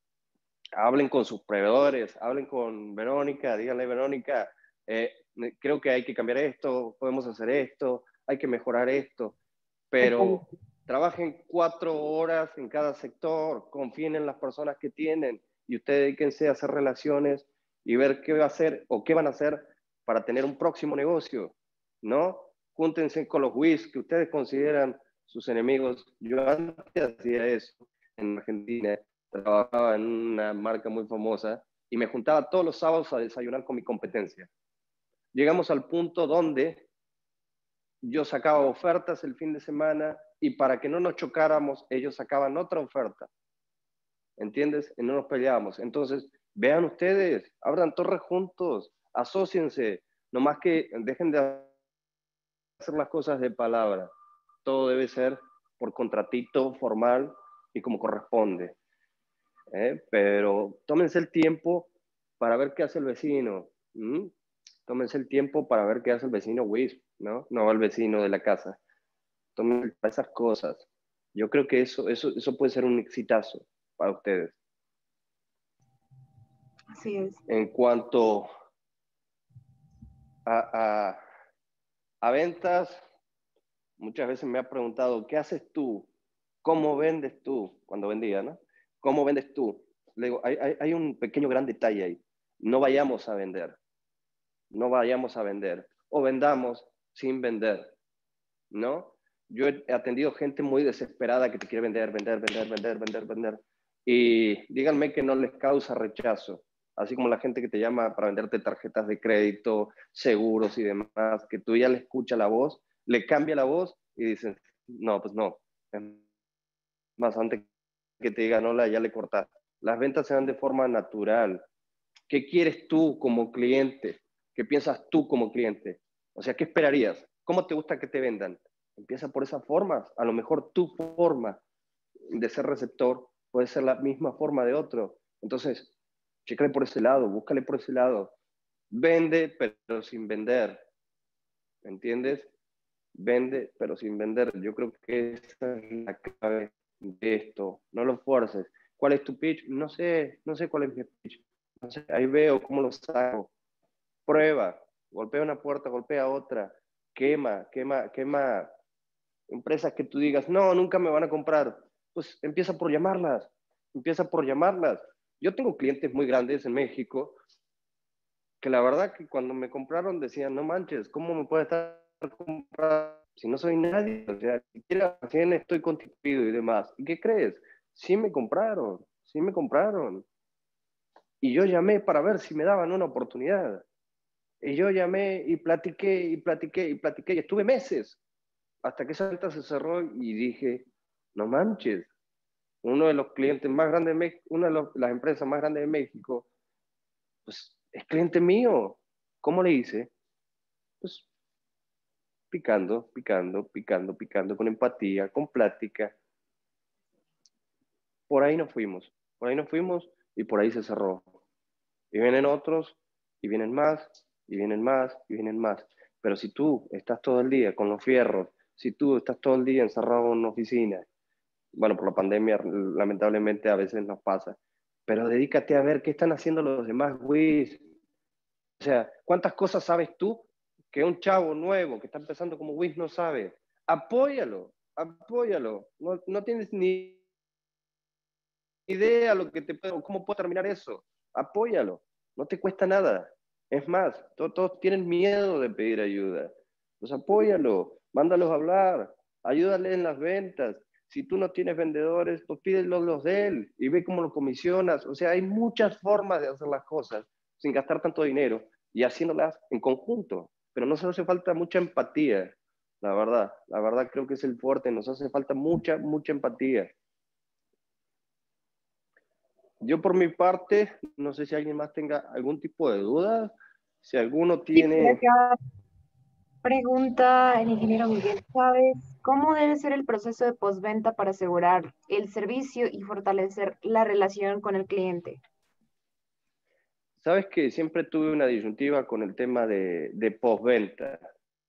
hablen con sus proveedores, hablen con Verónica, díganle, Verónica, eh, creo que hay que cambiar esto, podemos hacer esto, hay que mejorar esto, pero trabajen cuatro horas en cada sector, confíen en las personas que tienen y ustedes dedíquense a hacer relaciones y ver qué va a hacer o qué van a hacer para tener un próximo negocio, ¿no? Júntense con los W I S que ustedes consideran sus enemigos. Yo antes hacía eso en Argentina, trabajaba en una marca muy famosa y me juntaba todos los sábados a desayunar con mi competencia. Llegamos al punto donde yo sacaba ofertas el fin de semana y para que no nos chocáramos, ellos sacaban otra oferta. ¿Entiendes? Y no nos peleábamos. Entonces, vean ustedes, abran torres juntos, asóciense, nomás que dejen de hacer las cosas de palabra. Todo debe ser por contratito formal y como corresponde. ¿Eh? Pero tómense el tiempo para ver qué hace el vecino. ¿Mm? Tómense el tiempo para ver qué hace el vecino W I S P, ¿no? No el vecino de la casa. Tómense esas cosas. Yo creo que eso, eso, eso puede ser un exitazo para ustedes. Así es. En cuanto a, a, a ventas, muchas veces me ha preguntado, ¿qué haces tú? ¿Cómo vendes tú? Cuando vendía, ¿no? ¿Cómo vendes tú? Le digo, hay, hay, hay un pequeño gran detalle ahí. No vayamos a vender. No vayamos a vender. O vendamos sin vender, ¿no? Yo he atendido gente muy desesperada que te quiere vender, vender, vender, vender, vender, vender. Y díganme que no les causa rechazo. Así como la gente que te llama para venderte tarjetas de crédito, seguros y demás, que tú ya le escuchas la voz, le cambia la voz y dicen, no, pues no. Es más, antes que te digan hola, ya le cortas. Las ventas se dan de forma natural. ¿Qué quieres tú como cliente? ¿Qué piensas tú como cliente? O sea, ¿qué esperarías? ¿Cómo te gusta que te vendan? Empieza por esas formas, a lo mejor tu forma. de ser receptor puede ser la misma forma de otro. Entonces, chécale por ese lado, búscale por ese lado. Vende, pero sin vender. ¿Entiendes? Vende, pero sin vender. Yo creo que esa es la clave de esto. No lo fuerces. ¿Cuál es tu pitch? No sé, no sé cuál es mi pitch. No sé, ahí veo cómo lo saco. Prueba, golpea una puerta, golpea otra, quema, quema, quema empresas que tú digas, no, nunca me van a comprar. Pues empieza por llamarlas, empieza por llamarlas. Yo tengo clientes muy grandes en México que la verdad que cuando me compraron decían, no manches, ¿cómo me puede estar comprando si no soy nadie? O sea, ni siquiera recién estoy constituido y demás. ¿Y qué crees? Sí me compraron, sí me compraron. Y yo llamé para ver si me daban una oportunidad. Y yo llamé y platiqué y platiqué y platiqué y estuve meses hasta que esa venta se cerró y dije, no manches, uno de los clientes más grandes de México, una de los, las empresas más grandes de México, pues es cliente mío. ¿Cómo le hice? Pues picando, picando, picando, picando, con empatía, con plática. Por ahí nos fuimos, por ahí nos fuimos y por ahí se cerró. Y vienen otros, y vienen más, y vienen más, y vienen más. Pero si tú estás todo el día con los fierros, si tú estás todo el día encerrado en una oficina, bueno, por la pandemia lamentablemente a veces nos pasa, pero dedícate a ver qué están haciendo los demás, Wiz. O sea, ¿cuántas cosas sabes tú que un chavo nuevo que está empezando como Wiz no sabe? Apóyalo, apóyalo. No, no tienes ni idea lo que te puede, cómo puede terminar eso. Apóyalo, no te cuesta nada. Es más, todos, todos tienen miedo de pedir ayuda. Pues apóyalo, mándalos a hablar, ayúdale en las ventas. Si tú no tienes vendedores, pues pídelos los de él y ve cómo lo comisionas. O sea, hay muchas formas de hacer las cosas sin gastar tanto dinero y haciéndolas en conjunto. Pero nos hace falta mucha empatía, la verdad. La verdad creo que es el fuerte. Nos hace falta mucha, mucha empatía. Yo por mi parte, no sé si alguien más tenga algún tipo de duda, si alguno Sí, por tiene... acá pregunta el ingeniero Miguel Chávez, ¿cómo debe ser el proceso de postventa para asegurar el servicio y fortalecer la relación con el cliente? Sabes que siempre tuve una disyuntiva con el tema de, de postventa,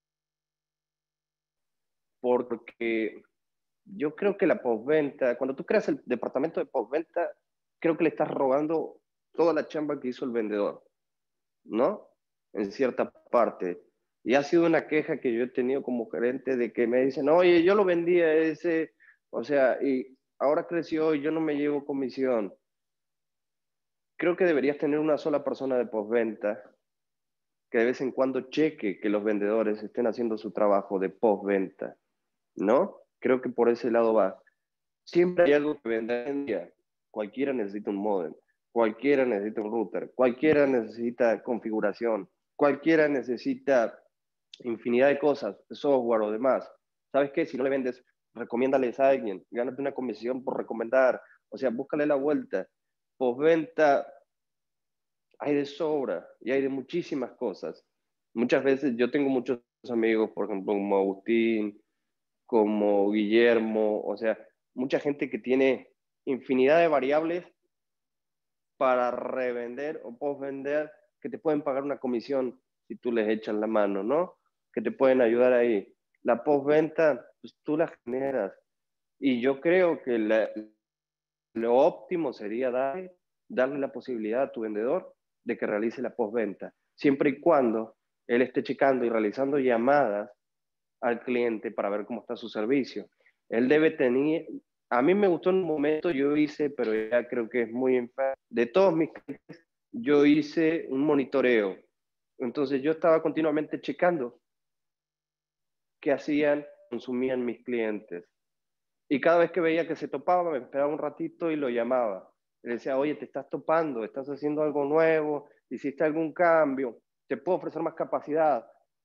porque yo creo que la postventa, cuando tú creas el departamento de postventa, creo que le estás robando toda la chamba que hizo el vendedor, ¿no? En cierta parte. Y ha sido una queja que yo he tenido como gerente de que me dicen, oye, yo lo vendía ese, o sea, y ahora creció y yo no me llevo comisión. Creo que deberías tener una sola persona de postventa que de vez en cuando cheque que los vendedores estén haciendo su trabajo de postventa, ¿no? Creo que por ese lado va. Siempre hay algo que vender. Cualquiera necesita un modem, cualquiera necesita un router, cualquiera necesita configuración, cualquiera necesita infinidad de cosas, software o demás. ¿Sabes qué? Si no le vendes, recomiéndales a alguien, gánate una comisión por recomendar, o sea, búscale la vuelta. Postventa hay de sobra y hay de muchísimas cosas. Muchas veces yo tengo muchos amigos, por ejemplo, como Agustín, como Guillermo, o sea, mucha gente que tiene infinidad de variables para revender o postvender que te pueden pagar una comisión si tú les echas la mano, ¿no? Que te pueden ayudar ahí. La postventa, pues tú la generas. Y yo creo que la, lo óptimo sería darle, darle la posibilidad a tu vendedor de que realice la postventa, siempre y cuando él esté checando y realizando llamadas al cliente para ver cómo está su servicio. Él debe tener, a mí me gustó en un momento, yo hice, pero ya creo que es muy enfermo, de todos mis clientes, yo hice un monitoreo. Entonces yo estaba continuamente checando qué hacían, consumían mis clientes. Y cada vez que veía que se topaba, me esperaba un ratito y lo llamaba. Le decía, oye, te estás topando, estás haciendo algo nuevo, hiciste algún cambio, te puedo ofrecer más capacidad.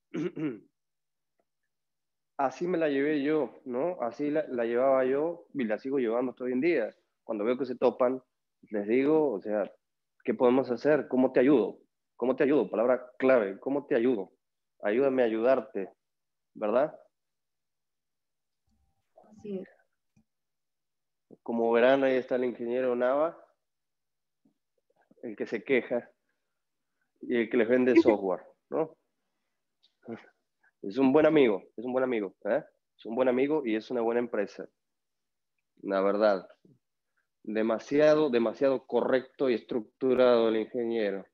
Así me la llevé yo, ¿no? Así la, la llevaba yo y la sigo llevando hasta hoy en día. Cuando veo que se topan, les digo, o sea, ¿qué podemos hacer? ¿Cómo te ayudo? ¿Cómo te ayudo? Palabra clave, ¿cómo te ayudo? Ayúdame a ayudarte, ¿verdad? Así es. como verán, ahí está el ingeniero Nava, el que se queja y el que les vende software, ¿no? Es un buen amigo, es un buen amigo, ¿eh? Es un buen amigo y es una buena empresa. La verdad, demasiado, demasiado correcto y estructurado el ingeniero.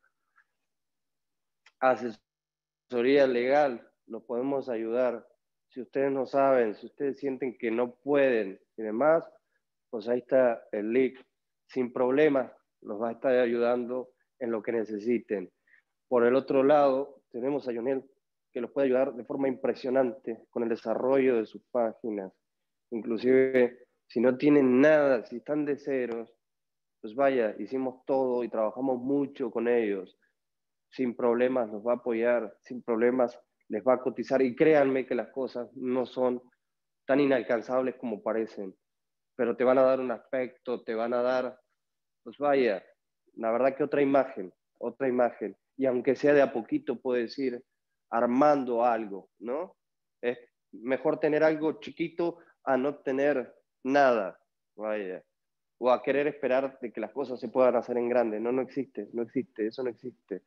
Asesoría legal, lo podemos ayudar. Si ustedes no saben, si ustedes sienten que no pueden y demás, pues ahí está el link. Sin problemas, los va a estar ayudando en lo que necesiten. Por el otro lado, tenemos a Jonel, que los puede ayudar de forma impresionante con el desarrollo de sus páginas. Inclusive, si no tienen nada, si están de ceros, pues vaya, hicimos todo y trabajamos mucho con ellos. Sin problemas los va a apoyar, sin problemas les va a cotizar. Y créanme que las cosas no son tan inalcanzables como parecen, pero te van a dar un aspecto, te van a dar, pues vaya, la verdad que otra imagen, otra imagen. Y aunque sea de a poquito, puedes ir armando algo, ¿no? Es mejor tener algo chiquito a no tener nada, vaya. O a querer esperar de que las cosas se puedan hacer en grande. No, no existe, no existe, eso no existe.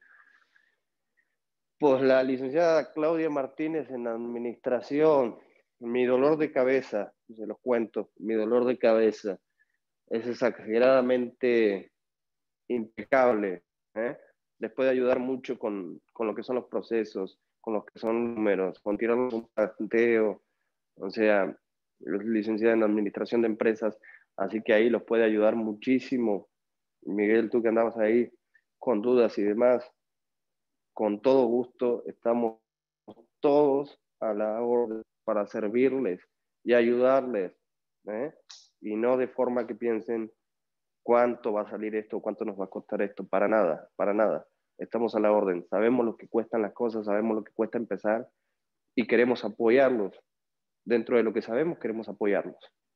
Pues la licenciada Claudia Martínez en administración, mi dolor de cabeza, se los cuento, mi dolor de cabeza es exageradamente impecable, ¿eh? Les puede ayudar mucho con, con lo que son los procesos, con lo que son números, con tirar un planteo, o sea, es licenciada en administración de empresas, así que ahí los puede ayudar muchísimo. Miguel, tú que andabas ahí con dudas y demás, con todo gusto estamos todos a la orden para servirles y ayudarles, ¿eh? Y no de forma que piensen cuánto va a salir esto, cuánto nos va a costar esto, para nada, para nada. Estamos a la orden, sabemos lo que cuestan las cosas, sabemos lo que cuesta empezar y queremos apoyarlos. Dentro de lo que sabemos, queremos apoyarlos.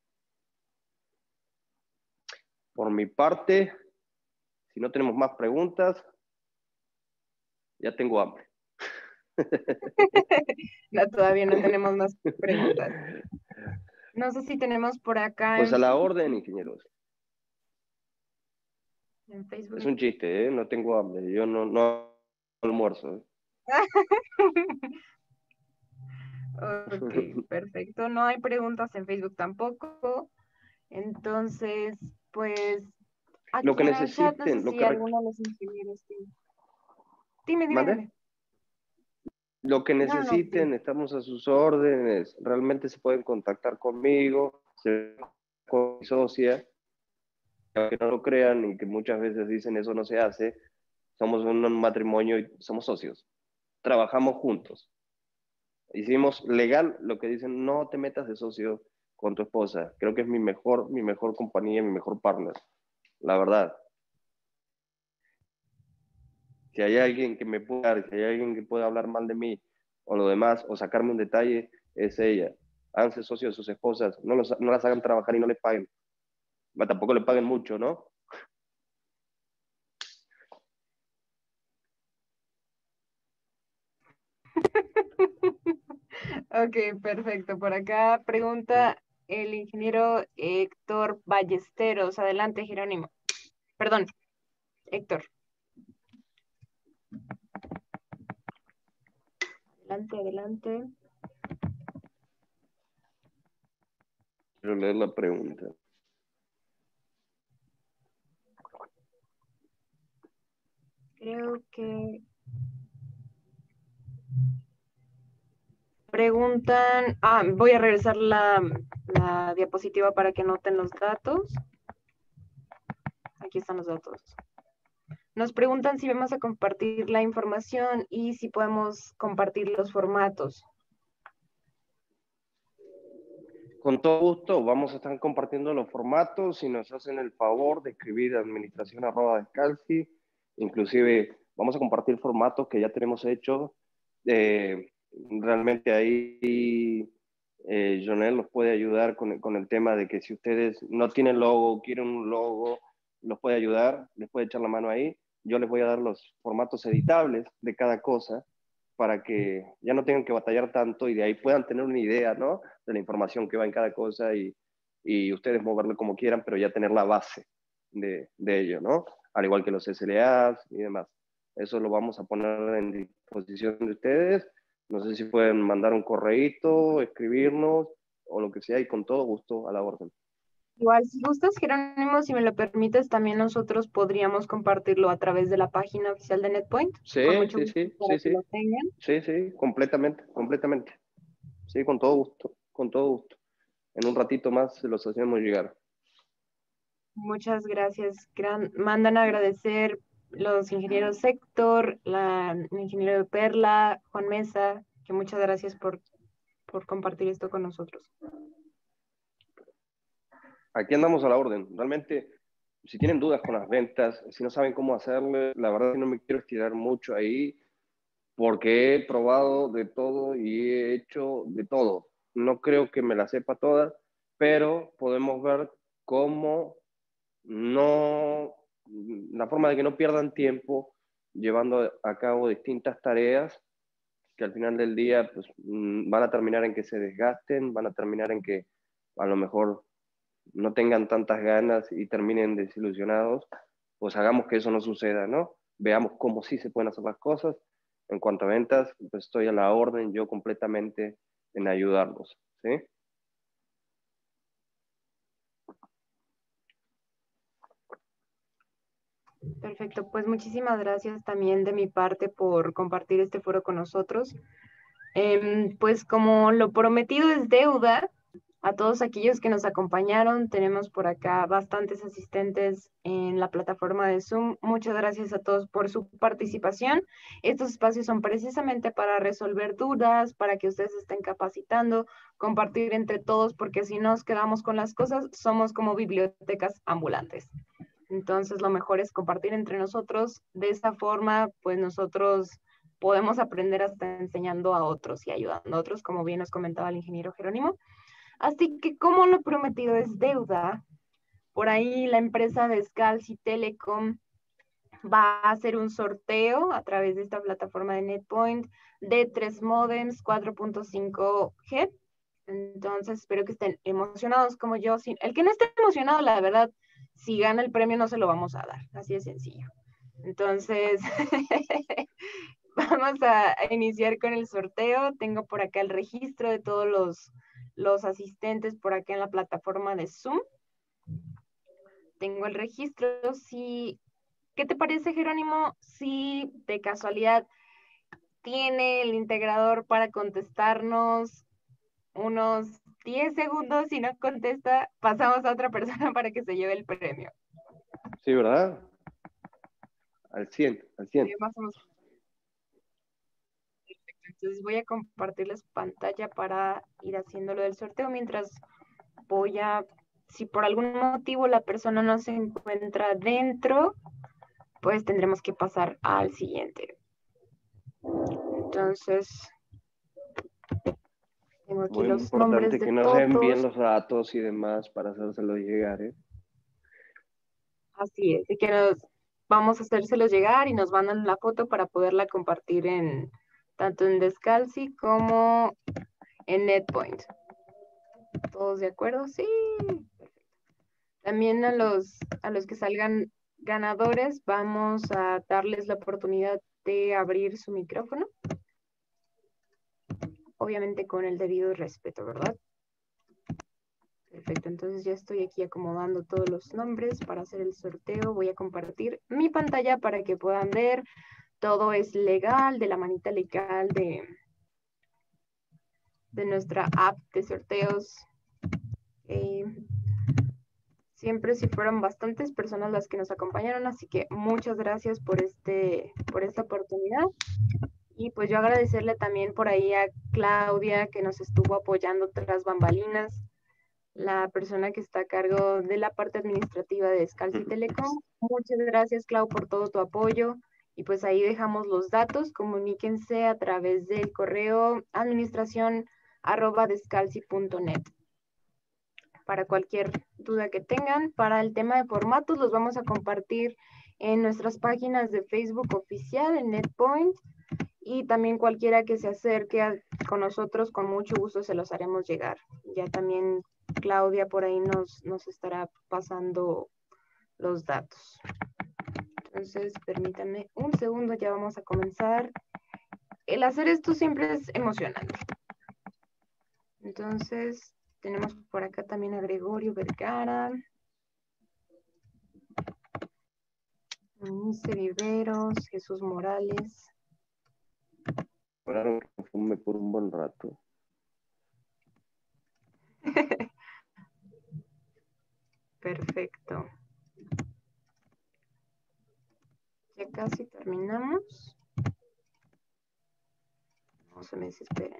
Por mi parte, si no tenemos más preguntas, ya tengo hambre. No, todavía no tenemos más preguntas. No sé si tenemos por acá Pues en, a la orden, ingenieros. en Facebook. Es un chiste, ¿eh? No tengo hambre, yo no, no almuerzo, ¿eh? Ok, perfecto. No hay preguntas en Facebook tampoco. Entonces, pues, Lo aquí que en el chat, no sé necesiten, lo si que... alguno de los ingenieros tiene. Dime, dime, ¿Mande? dime. Lo que No, no, necesiten, dime. estamos a sus órdenes. Realmente se pueden contactar conmigo, se- con mi socia, que no lo crean y que muchas veces dicen eso no se hace. Somos un matrimonio y somos socios. Trabajamos juntos. Hicimos legal lo que dicen, no te metas de socio con tu esposa. Creo que es mi mejor, mi mejor compañía, mi mejor partner. La verdad. Si hay alguien que me pueda, si hay alguien que pueda hablar mal de mí o lo demás, o sacarme un detalle, es ella. Háganse socios de sus esposas, no, los, no las hagan trabajar y no les paguen. Pero tampoco le paguen mucho, ¿no? Ok, perfecto. Por acá pregunta el ingeniero Héctor Ballesteros. Adelante, Jerónimo. Perdón, Héctor. Adelante, adelante. Quiero leer la pregunta. Creo que preguntan, ah, voy a regresar la, la diapositiva para que noten los datos. Aquí están los datos. Nos preguntan si vamos a compartir la información y si podemos compartir los formatos. Con todo gusto, vamos a estar compartiendo los formatos. Si nos hacen el favor de escribir administración arroba descalzi, inclusive vamos a compartir formatos que ya tenemos hechos. Eh, realmente ahí eh, Jonel nos puede ayudar con, con el tema de que si ustedes no tienen logo, quieren un logo, los puede ayudar, les puede echar la mano ahí. Yo les voy a dar los formatos editables de cada cosa para que ya no tengan que batallar tanto y de ahí puedan tener una idea, ¿no? De la información que va en cada cosa y, y ustedes moverlo como quieran, pero ya tener la base de, de ello, ¿no? Al igual que los S L As y demás. Eso lo vamos a poner en disposición de ustedes. No sé si pueden mandar un correíto, escribirnos o lo que sea, y con todo gusto a la orden. Igual, si gustas, Jerónimo, si me lo permites, también nosotros podríamos compartirlo a través de la página oficial de NetPoint. Sí, Con mucho sí, gusto sí, para sí, que sí. lo tengan. Sí, sí, completamente, completamente. Sí, con todo gusto, con todo gusto. En un ratito más se los hacemos llegar. Muchas gracias. Gran, mandan a agradecer los ingenieros Héctor, la, el ingeniero de Perla, Juan Mesa, que muchas gracias por, por compartir esto con nosotros. Aquí andamos a la orden. Realmente, si tienen dudas con las ventas, si no saben cómo hacerle, la verdad es que no me quiero estirar mucho ahí, porque he probado de todo y he hecho de todo. No creo que me la sepa todas, pero podemos ver cómo no, la forma de que no pierdan tiempo llevando a cabo distintas tareas que al final del día pues, van a terminar en que se desgasten, van a terminar en que a lo mejor no tengan tantas ganas y terminen desilusionados. Pues hagamos que eso no suceda, ¿no? Veamos cómo sí se pueden hacer las cosas. En cuanto a ventas, pues estoy a la orden yo completamente en ayudarlos, ¿sí? Perfecto, pues muchísimas gracias también de mi parte por compartir este foro con nosotros. Eh, pues como lo prometido es deuda, a todos aquellos que nos acompañaron, tenemos por acá bastantes asistentes en la plataforma de Zoom. Muchas gracias a todos por su participación. Estos espacios son precisamente para resolver dudas, para que ustedes estén capacitando, compartir entre todos, porque si nos quedamos con las cosas, somos como bibliotecas ambulantes. Entonces, lo mejor es compartir entre nosotros. De esta forma, pues nosotros podemos aprender hasta enseñando a otros y ayudando a otros, como bien nos comentaba el ingeniero Jerónimo. Así que, como lo prometido es deuda, por ahí la empresa de Scalzi Telecom va a hacer un sorteo a través de esta plataforma de NetPoint de tres modems cuatro punto cinco G. Entonces, espero que estén emocionados como yo. El que no esté emocionado, la verdad, si gana el premio no se lo vamos a dar. Así de sencillo. Entonces, vamos a iniciar con el sorteo. Tengo por acá el registro de todos los, los asistentes por acá en la plataforma de Zoom. Tengo el registro. Si, ¿qué te parece, Jerónimo? Si de casualidad tiene el integrador para contestarnos unos diez segundos, si no contesta, pasamos a otra persona para que se lleve el premio. Sí, ¿verdad? Al cien, al cien. Sí, más o menos. Entonces voy a compartirles pantalla para ir haciéndolo del sorteo, mientras voy a, si por algún motivo la persona no se encuentra dentro, pues tendremos que pasar al siguiente. Entonces, tengo aquí Muy los nombres importante de que nos todos. envíen los datos y demás para hacérselo llegar, ¿eh? Así es, de que nos vamos a hacérselos llegar y nos mandan la foto para poderla compartir en tanto en Descalzi como en NetPoint. ¿Todos de acuerdo? Sí. Perfecto. También a los, a los que salgan ganadores vamos a darles la oportunidad de abrir su micrófono. Obviamente con el debido respeto, ¿verdad? Perfecto, entonces ya estoy aquí acomodando todos los nombres para hacer el sorteo. Voy a compartir mi pantalla para que puedan ver. Todo es legal, de la manita legal de, de nuestra app de sorteos. Eh, siempre sí fueron bastantes personas las que nos acompañaron, así que muchas gracias por, este, por esta oportunidad. Y pues yo agradecerle también por ahí a Claudia, que nos estuvo apoyando tras bambalinas, la persona que está a cargo de la parte administrativa de Scalzi Telecom. Muchas gracias, Clau, por todo tu apoyo. Y pues ahí dejamos los datos. Comuníquense a través del correo administración arroba descalzi punto net. Para cualquier duda que tengan, para el tema de formatos, los vamos a compartir en nuestras páginas de Facebook oficial, en NetPoint. Y también cualquiera que se acerque a, con nosotros, con mucho gusto se los haremos llegar. Ya también Claudia por ahí nos, nos estará pasando los datos. Entonces, permítanme un segundo, ya vamos a comenzar. El hacer esto siempre es emocionante. Entonces, tenemos por acá también a Gregorio Vergara. Eunice Viveros, Jesús Morales. Esperaron que me fume por un buen rato. Perfecto. Ya casi terminamos. No se me desesperen.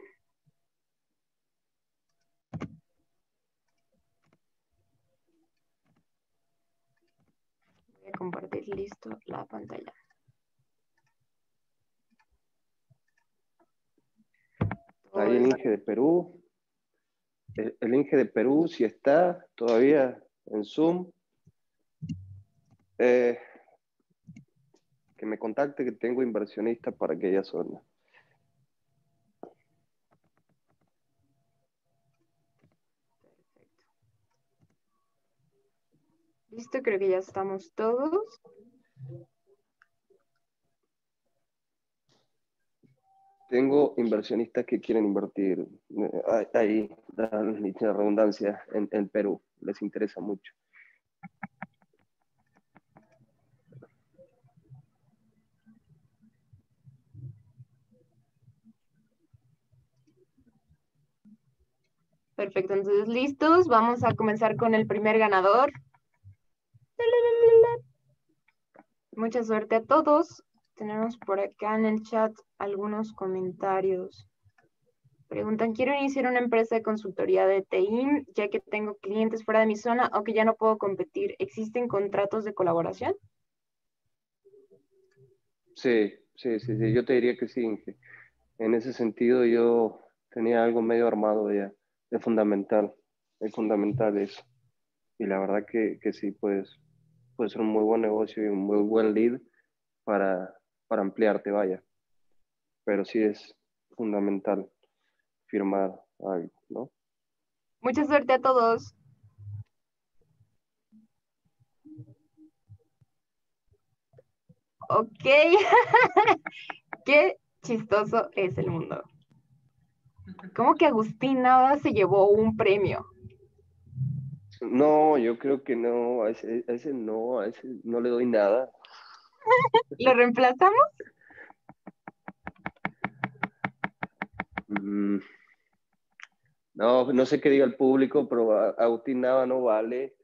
Voy a compartir listo la pantalla. Ahí el Inge de Perú. El, el Inge de Perú, si está todavía en Zoom, eh, que me contacte, que tengo inversionistas para aquella zona. Listo, creo que ya estamos todos. Tengo inversionistas que quieren invertir eh, ahí, la redundancia, en, en Perú. Les interesa mucho. Perfecto, entonces listos. Vamos a comenzar con el primer ganador. Mucha suerte a todos. Tenemos por acá en el chat algunos comentarios. Preguntan, quiero iniciar una empresa de consultoría de T I, ya que tengo clientes fuera de mi zona o que ya no puedo competir. ¿Existen contratos de colaboración? Sí, sí, sí, sí. Yo te diría que sí, Inge. En ese sentido yo tenía algo medio armado ya. Es fundamental. Es fundamental eso. Y la verdad que, que sí, pues, puede ser un muy buen negocio y un muy buen lead para, para ampliarte, vaya. Pero sí es fundamental firmar algo, ¿no? Mucha suerte a todos. Ok. Qué chistoso es el mundo. ¿Cómo que Agustín Nava se llevó un premio? No, yo creo que no, a ese, a ese no, a ese no le doy nada. ¿Lo reemplazamos? Mm, no, no sé qué diga el público, pero a- Agustín Nava no vale.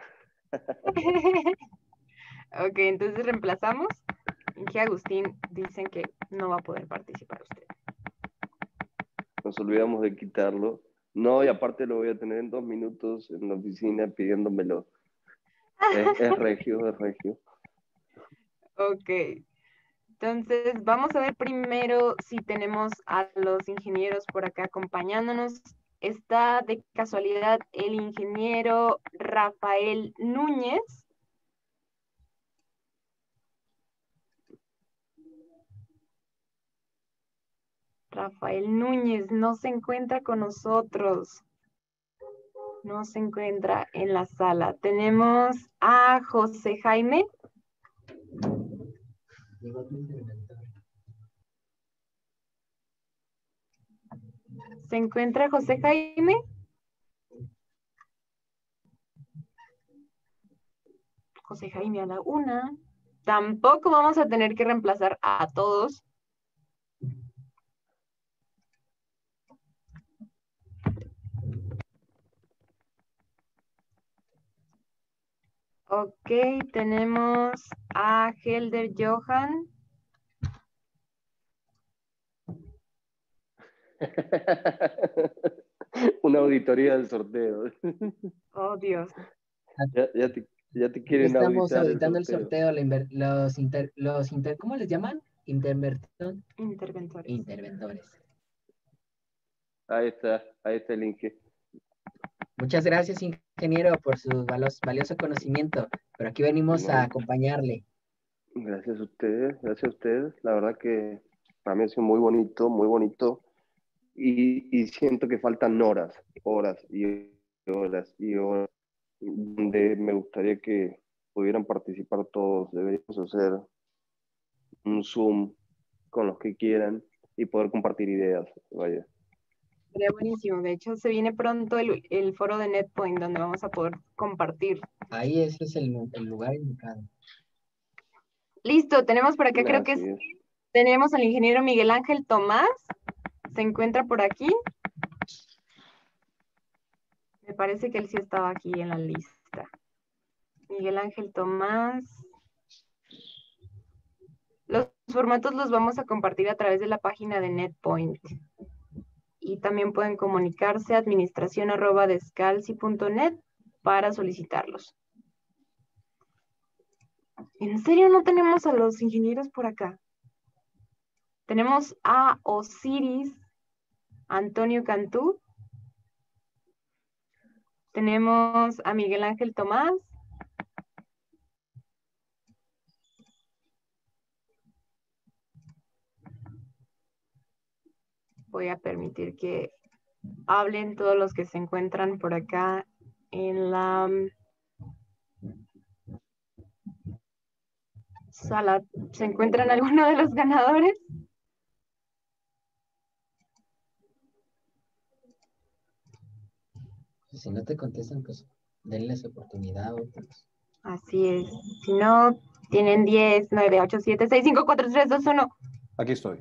Ok, entonces reemplazamos. Inge Agustín dicen que no va a poder participar usted. Nos olvidamos de quitarlo. No, y aparte lo voy a tener en dos minutos en la oficina pidiéndomelo. Es, es regio, es regio. Ok. Entonces, vamos a ver primero si tenemos a los ingenieros por acá acompañándonos. Está de casualidad el ingeniero Rafael Núñez. Rafael Núñez no se encuentra con nosotros. No se encuentra en la sala. Tenemos a José Jaime. ¿Se encuentra José Jaime? José Jaime a la una. Tampoco vamos a tener que reemplazar a todos. Ok, tenemos a Helder Johan. Una auditoría del sorteo. Oh, Dios. Ya, ya, te, ya te quieren Estamos auditar el auditando el sorteo. sorteo, la inver- los, inter, los inter, ¿cómo les llaman? Intervención. Interventores. Interventores. Ahí está, ahí está el Inge. Muchas gracias, ingeniero, por su valos- valioso conocimiento, pero aquí venimos No, a acompañarle. gracias a ustedes, gracias a ustedes. La verdad que para mí ha sido muy bonito, muy bonito. Y, y siento que faltan horas, horas. Y horas y horas, donde me gustaría que pudieran participar todos. Deberíamos hacer un Zoom con los que quieran y poder compartir ideas. Vaya. Sería buenísimo. De hecho, se viene pronto el, el foro de NetPoint donde vamos a poder compartir. Ahí ese es el, el lugar indicado. Listo, tenemos por acá, creo que es, Así es. tenemos al ingeniero Miguel Ángel Tomás. Se encuentra por aquí. Me parece que él sí estaba aquí en la lista. Miguel Ángel Tomás. Los formatos los vamos a compartir a través de la página de NetPoint. Y también pueden comunicarse a administración arroba descalzi punto net para solicitarlos. ¿En serio no tenemos a los ingenieros por acá? Tenemos a Osiris Antonio Cantú. Tenemos a Miguel Ángel Tomás. Voy a permitir que hablen todos los que se encuentran por acá en la sala. ¿Se encuentran alguno de los ganadores? Si no te contestan, pues denles oportunidad a otros. Así es. Si no, tienen diez, nueve, ocho, siete, seis, cinco, cuatro, tres, dos, uno. Aquí estoy.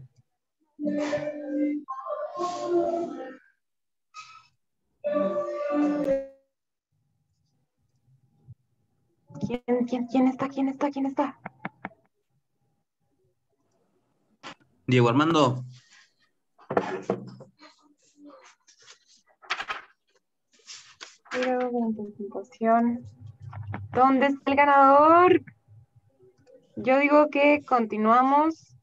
¿Quién, quién, quién está? ¿Quién está? ¿Quién está? Diego Armando. Quiero presentación. ¿Dónde está el ganador? Yo digo que continuamos.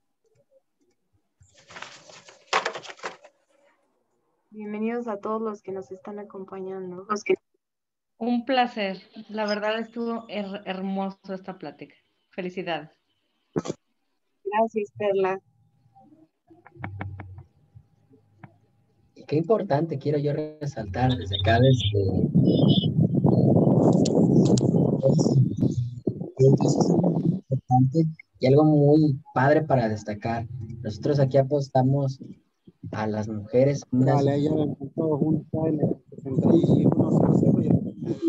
Bienvenidos a todos los que nos están acompañando. Los que... Un placer. La verdad estuvo her hermoso esta plática. Felicidades. Gracias, Perla. Y qué importante, quiero yo resaltar desde acá, desde... Es muy importante y algo muy padre para destacar. Nosotros aquí apostamos a las mujeres. Unas... Vale, ahí ya ven todos juntos en el sesenta y uno.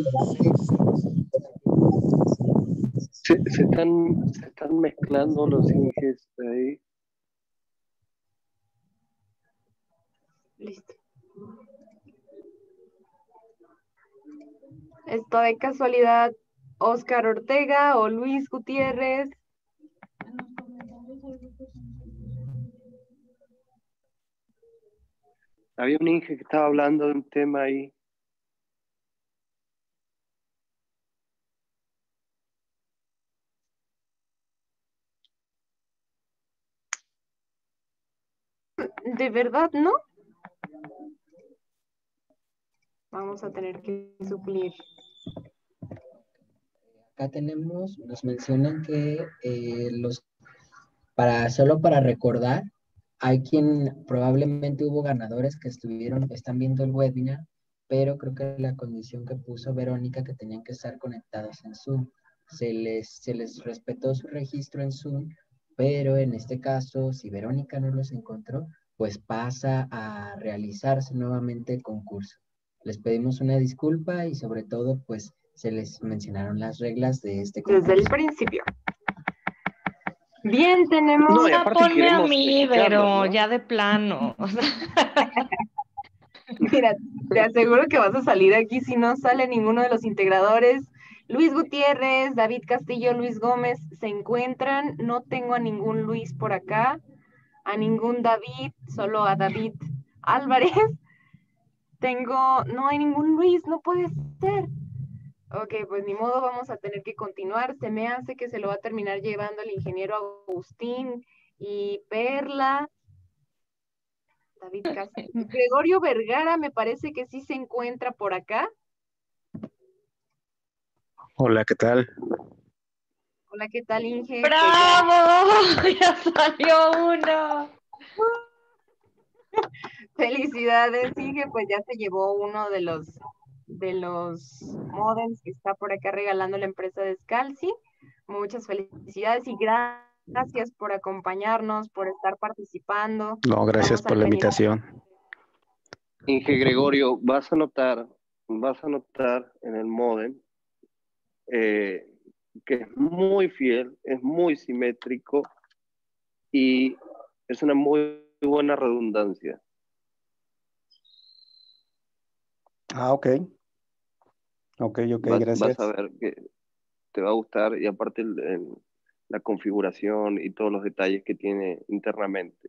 Se, se, están, se están mezclando los inges ahí. Listo. ¿Esto de casualidad Oscar Ortega o Luis Gutiérrez? Había un Inge que estaba hablando de un tema ahí. ¿De verdad no? Vamos a tener que suplir. Acá tenemos, nos mencionan que eh, los, para, solo para recordar, hay quien probablemente hubo ganadores que estuvieron, están viendo el webinar, pero creo que la condición que puso Verónica que tenían que estar conectados en Zoom. Se les, se les respetó su registro en Zoom, pero en este caso, si Verónica no los encontró, pues pasa a realizarse nuevamente el concurso. Les pedimos una disculpa y sobre todo, pues, se les mencionaron las reglas de este concurso. Desde el principio. Bien, tenemos... No, y aparte ponme a mí, pero ¿no? Ya de plano. Mira, te aseguro que vas a salir aquí si no sale ninguno de los integradores. Luis Gutiérrez, David Castillo, Luis Gómez se encuentran. No tengo a ningún Luis por acá, a ningún David, solo a David Álvarez. Tengo, no hay ningún Luis, no puede ser. Ok, pues ni modo, vamos a tener que continuar. Se me hace que se lo va a terminar llevando el ingeniero Agustín y Perla. David Castillo. Gregorio Vergara me parece que sí se encuentra por acá. Hola, ¿qué tal? Hola, ¿qué tal, Inge? ¡Bravo! Pues ya... ya salió uno. Felicidades, Inge, pues ya se llevó uno de los de los modems que está por acá regalando la empresa de Scalzi. Muchas felicidades y gracias por acompañarnos, por estar participando. No, gracias Estamos por al la pendiente. invitación. Inge Gregorio, vas a notar, vas a notar en el modem eh, que es muy fiel, es muy simétrico y es una muy buena redundancia. Ah, ok. Ok, ok, Vas, gracias. vas a ver que te va a gustar y aparte el, el, la configuración y todos los detalles que tiene internamente.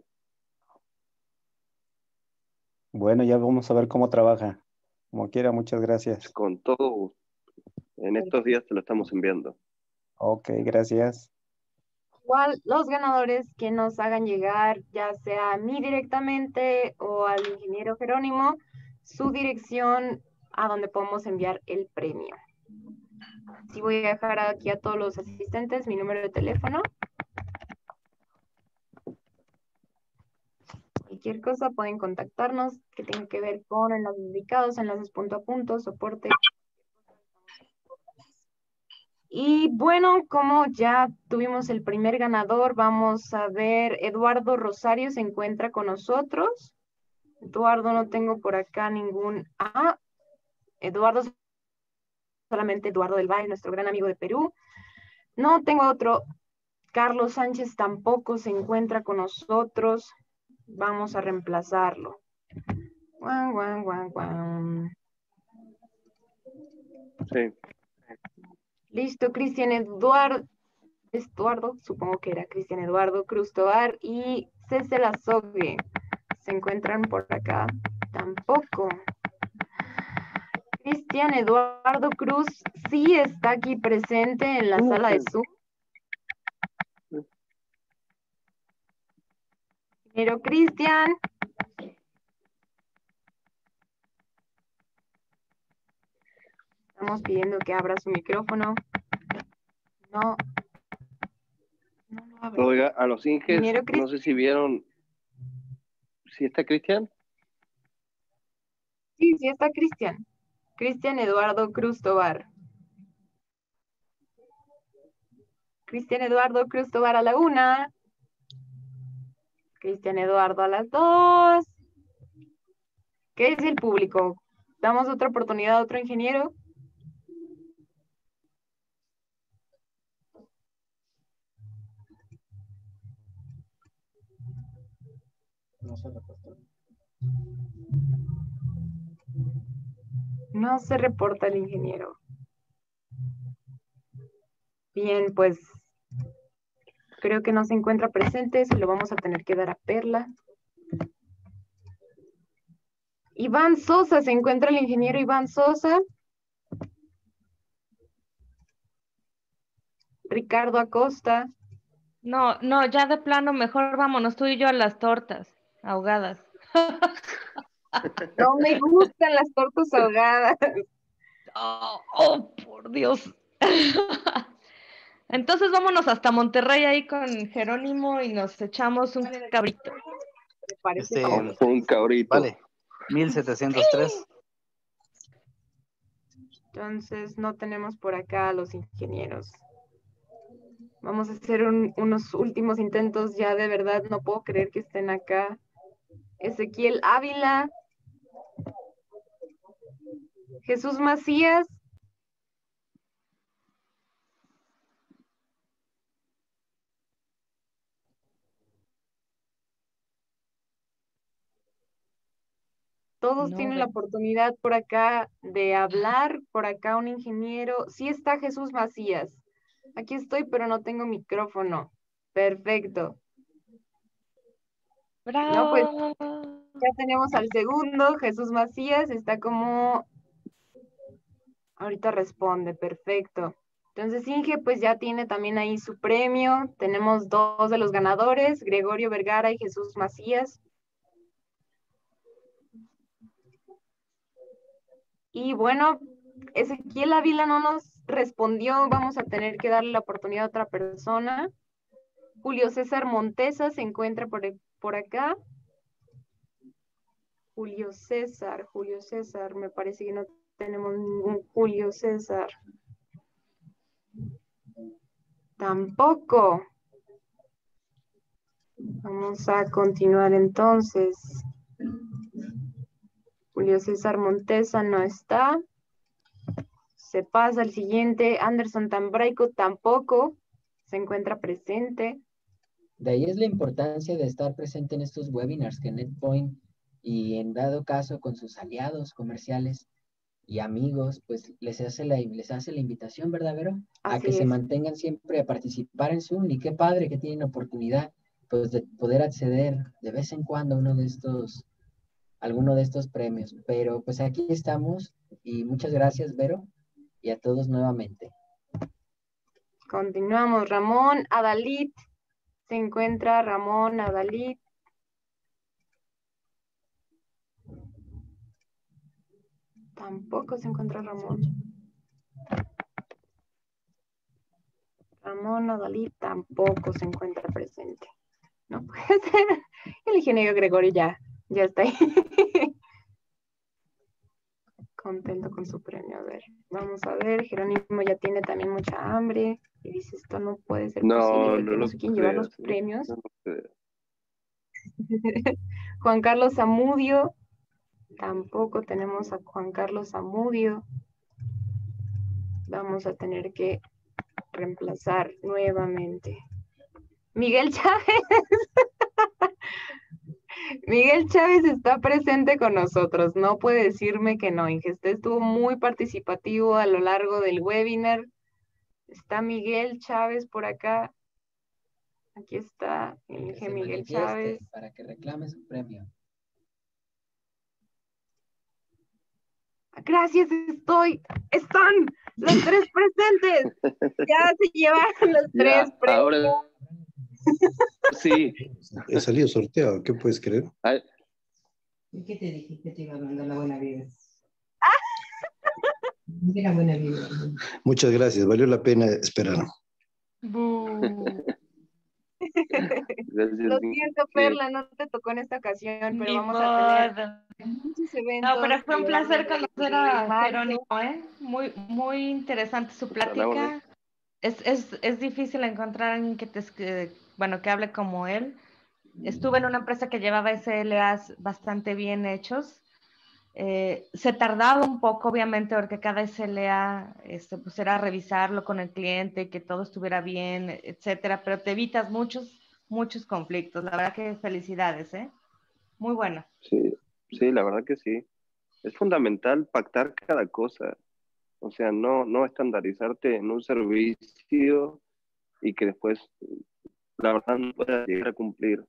Bueno, ya vamos a ver cómo trabaja. Como quiera, muchas gracias. Con todo gusto. En estos días te lo estamos enviando. Ok, gracias. Igual los ganadores que nos hagan llegar, ya sea a mí directamente o al ingeniero Jerónimo, su dirección a donde podemos enviar el premio. Sí, voy a dejar aquí a todos los asistentes mi número de teléfono. Cualquier cosa pueden contactarnos que tenga que ver con enlaces dedicados, enlaces punto a punto, soporte. Y bueno, como ya tuvimos el primer ganador, vamos a ver, Eduardo Rosario se encuentra con nosotros. Eduardo, no tengo por acá ningún... Ah, Eduardo, solamente Eduardo del Valle, nuestro gran amigo de Perú. No tengo otro. Carlos Sánchez tampoco se encuentra con nosotros. Vamos a reemplazarlo. Guan, guan, guan, guan. Sí. Listo, Cristian Eduardo, Eduardo, supongo que era Cristian Eduardo Cruz Tobar y César Azogue. ¿Se encuentran por acá? Tampoco. Cristian Eduardo Cruz sí está aquí presente en la sala de Zoom. Pero Cristian. Estamos pidiendo que abra su micrófono. No. No lo abre. Oiga, a los Inges, Ingeniero no sé si vieron. ¿Sí está Cristian? Sí, sí está Cristian. Cristian Eduardo Cruz Tobar. Cristian Eduardo Cruz Tobar a la una. Cristian Eduardo a las dos. ¿Qué dice el público? ¿Damos otra oportunidad a otro ingeniero? No se reportó. No se reporta el ingeniero. Bien, pues creo que no se encuentra presente, se lo vamos a tener que dar a Perla. Iván Sosa, ¿se encuentra el ingeniero Iván Sosa? Ricardo Acosta. No, no, ya de plano, mejor vámonos tú y yo a las tortas ahogadas. No me gustan las tortas ahogadas. Oh, oh, por Dios. Entonces vámonos hasta Monterrey ahí con Jerónimo y nos echamos un cabrito. Me parece Este, fabuloso. Un cabrito. vale, mil setecientos tres. Entonces no tenemos por acá a los ingenieros. Vamos a hacer un- unos últimos intentos, ya de verdad no puedo creer que estén acá. Ezequiel Ávila. Jesús Macías. Todos No, tienen la ve- oportunidad por acá de hablar, por acá un ingeniero. Sí está Jesús Macías. Aquí estoy, pero no tengo micrófono. Perfecto. No, pues bravo. ya tenemos al segundo, Jesús Macías, está como... Ahorita responde, perfecto. Entonces Inge pues ya tiene también ahí su premio. Tenemos dos de los ganadores, Gregorio Vergara y Jesús Macías. Y bueno, Ezequiel Ávila no nos respondió, vamos a tener que darle la oportunidad a otra persona. Julio César Montesa se encuentra por, por acá. Julio César, Julio César, me parece que no tenemos ningún Julio César. Tampoco. Vamos a continuar entonces. Julio César Montesa no está. Se pasa al siguiente. Anderson Tambraico tampoco se encuentra presente. De ahí es la importancia de estar presente en estos webinars que NetPoint y en dado caso con sus aliados comerciales y amigos, pues les hace la, les hace la invitación, ¿verdad, Vero? A Así que se es. mantengan siempre a participar en Zoom y qué padre que tienen oportunidad pues de poder acceder de vez en cuando a uno de estos, alguno de estos premios. Pero pues aquí estamos y muchas gracias, Vero, y a todos nuevamente. Continuamos. Ramón Adalid. Se encuentra Ramón Adalid. Tampoco se encuentra Ramón. Ramón Adalid tampoco se encuentra presente. No puede ser. El ingeniero Gregorio ya, ya está ahí. Contento con su premio. A ver, vamos a ver. Jerónimo ya tiene también mucha hambre. Y dice, esto no puede ser No, posible, no que no lo sé quién llevar los creas. premios. No lo creas. Juan Carlos Zamudio. Tampoco tenemos a Juan Carlos Zamudio. Vamos a tener que reemplazar nuevamente. Miguel Chávez. Miguel Chávez está presente con nosotros. No puede decirme que no. Ingesté estuvo muy participativo a lo largo del webinar. Está Miguel Chávez por acá. Aquí está el Que Inge se Miguel manifieste Chávez. para que reclame su premio. Gracias, estoy. Están los tres presentes. Ya se llevaron los tres Ya, premios. ahora sí. He salido sorteado, ¿qué puedes creer? Ay, ¿Y qué te dije? Que te iba a mandar la buena vida. La buena vida. Muchas gracias, valió la pena esperar. Bu. gracias, Lo Miguel. siento, Perla, no te tocó en esta ocasión, pero Ni vamos a tener modo. muchos eventos. No, pero fue un a lo placer largo de conocer a marzo. Jerónimo, ¿eh? Muy, muy interesante su Pues, a la orden. plática. Es, es, es difícil encontrar a alguien que te, que, bueno, que hable como él. Estuve en una empresa que llevaba S L As bastante bien hechos. Eh, se tardaba un poco, obviamente, porque cada S L A este, pues era revisarlo con el cliente, que todo estuviera bien, etcétera, pero te evitas muchos, muchos conflictos. La verdad que felicidades, ¿eh? Muy bueno. Sí, sí, la verdad que sí. Es fundamental pactar cada cosa. O sea, no, no estandarizarte en un servicio y que después, la verdad, no puedas llegar a cumplir.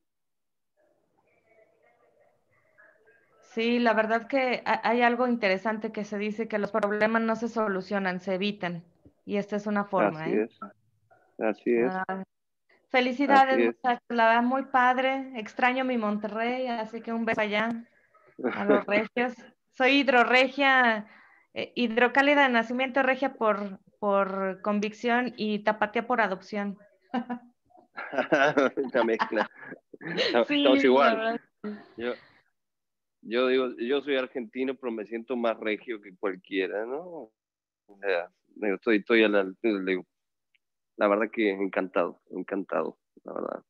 Sí, la verdad que ha- hay algo interesante que se dice que los problemas no se solucionan, se evitan. Y esta es una forma, Así ¿eh? es, así es, Ah, felicidades, así es. muchachos, la verdad muy padre. Extraño mi Monterrey, así que un beso allá a los regios. Soy hidrorregia, eh, hidrocálida de nacimiento, regia por, por convicción y tapatía por adopción. Una mezcla. Estamos Sí, la igual. verdad. Yo, yo digo, yo soy argentino, pero me siento más regio que cualquiera, ¿no? O sea, digo, estoy, estoy a la altura, digo, la verdad que encantado, encantado, la verdad.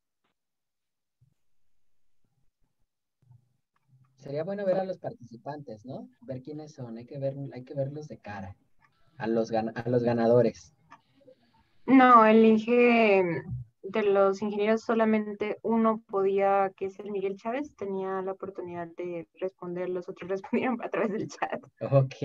Sería bueno ver a los participantes, ¿no? Ver quiénes son, hay que ver, hay que verlos de cara, a los, gan- a los ganadores. No, el Inge de los ingenieros solamente uno podía, que es el Miguel Chávez, tenía la oportunidad de responder, los otros respondieron a través del chat. Ok.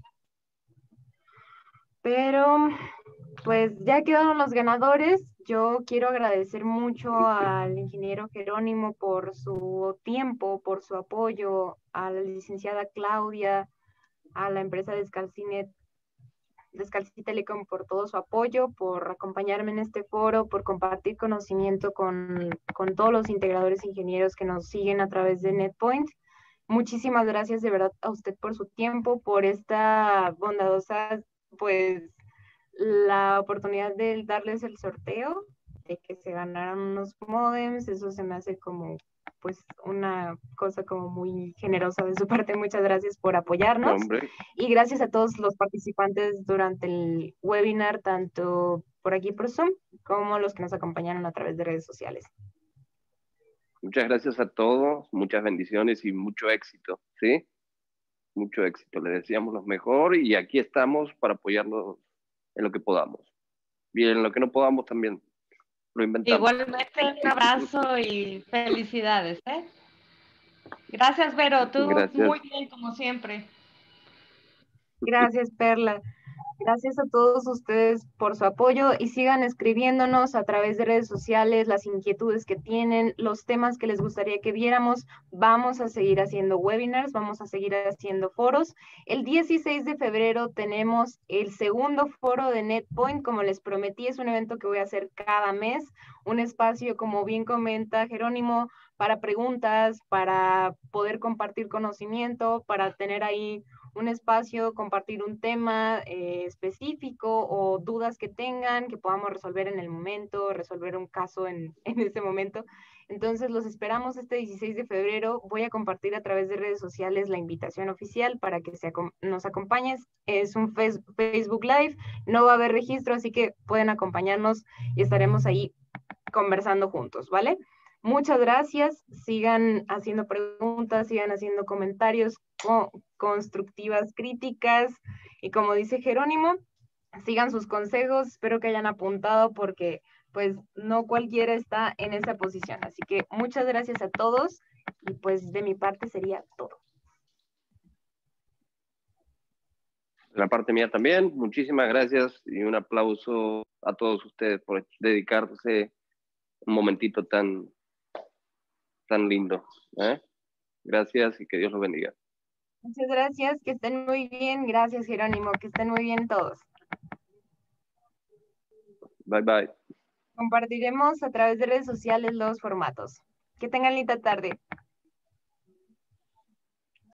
Pero, pues ya quedaron los ganadores. Yo quiero agradecer mucho al ingeniero Jerónimo por su tiempo, por su apoyo, a la licenciada Claudia, a la empresa Descalcinet, Descalci Telecom por todo su apoyo, por acompañarme en este foro, por compartir conocimiento con, con todos los integradores ingenieros que nos siguen a través de NetPoint. Muchísimas gracias de verdad a usted por su tiempo, por esta bondadosa, pues, la oportunidad de darles el sorteo. de que se ganaron unos modems, eso se me hace como pues una cosa como muy generosa de su parte. Muchas gracias por apoyarnos. No, hombre. Y gracias a todos los participantes durante el webinar, tanto por aquí por Zoom, como los que nos acompañaron a través de redes sociales. Muchas gracias a todos, muchas bendiciones y mucho éxito, ¿sí? Mucho éxito, les deseamos lo mejor y aquí estamos para apoyarlos en lo que podamos. Y en lo que no podamos también lo inventamos. Igualmente un abrazo y felicidades, ¿eh? Gracias, Vero, tú Gracias. muy bien como siempre. Gracias, Perla. Gracias a todos ustedes por su apoyo y sigan escribiéndonos a través de redes sociales las inquietudes que tienen, los temas que les gustaría que viéramos. Vamos a seguir haciendo webinars, vamos a seguir haciendo foros. El dieciséis de febrero tenemos el segundo foro de NetPoint, como les prometí, es un evento que voy a hacer cada mes, un espacio, como bien comenta Jerónimo, para preguntas, para poder compartir conocimiento, para tener ahí un espacio, compartir un tema eh, específico o dudas que tengan, que podamos resolver en el momento, resolver un caso en, en ese momento. Entonces los esperamos este dieciséis de febrero. Voy a compartir a través de redes sociales la invitación oficial para que se, nos acompañes. Es un Facebook Live, no va a haber registro, así que pueden acompañarnos y estaremos ahí conversando juntos, ¿vale? Muchas gracias, sigan haciendo preguntas, sigan haciendo comentarios co constructivas, críticas, y como dice Jerónimo, sigan sus consejos, espero que hayan apuntado porque pues no cualquiera está en esa posición, así que muchas gracias a todos y pues de mi parte sería todo. De la parte mía también, muchísimas gracias y un aplauso a todos ustedes por dedicarse un momentito tan tan lindo, ¿eh? Gracias y que Dios los bendiga. Muchas gracias, que estén muy bien. Gracias, Jerónimo, que estén muy bien todos. Bye, bye. Compartiremos a través de redes sociales los formatos. Que tengan linda tarde.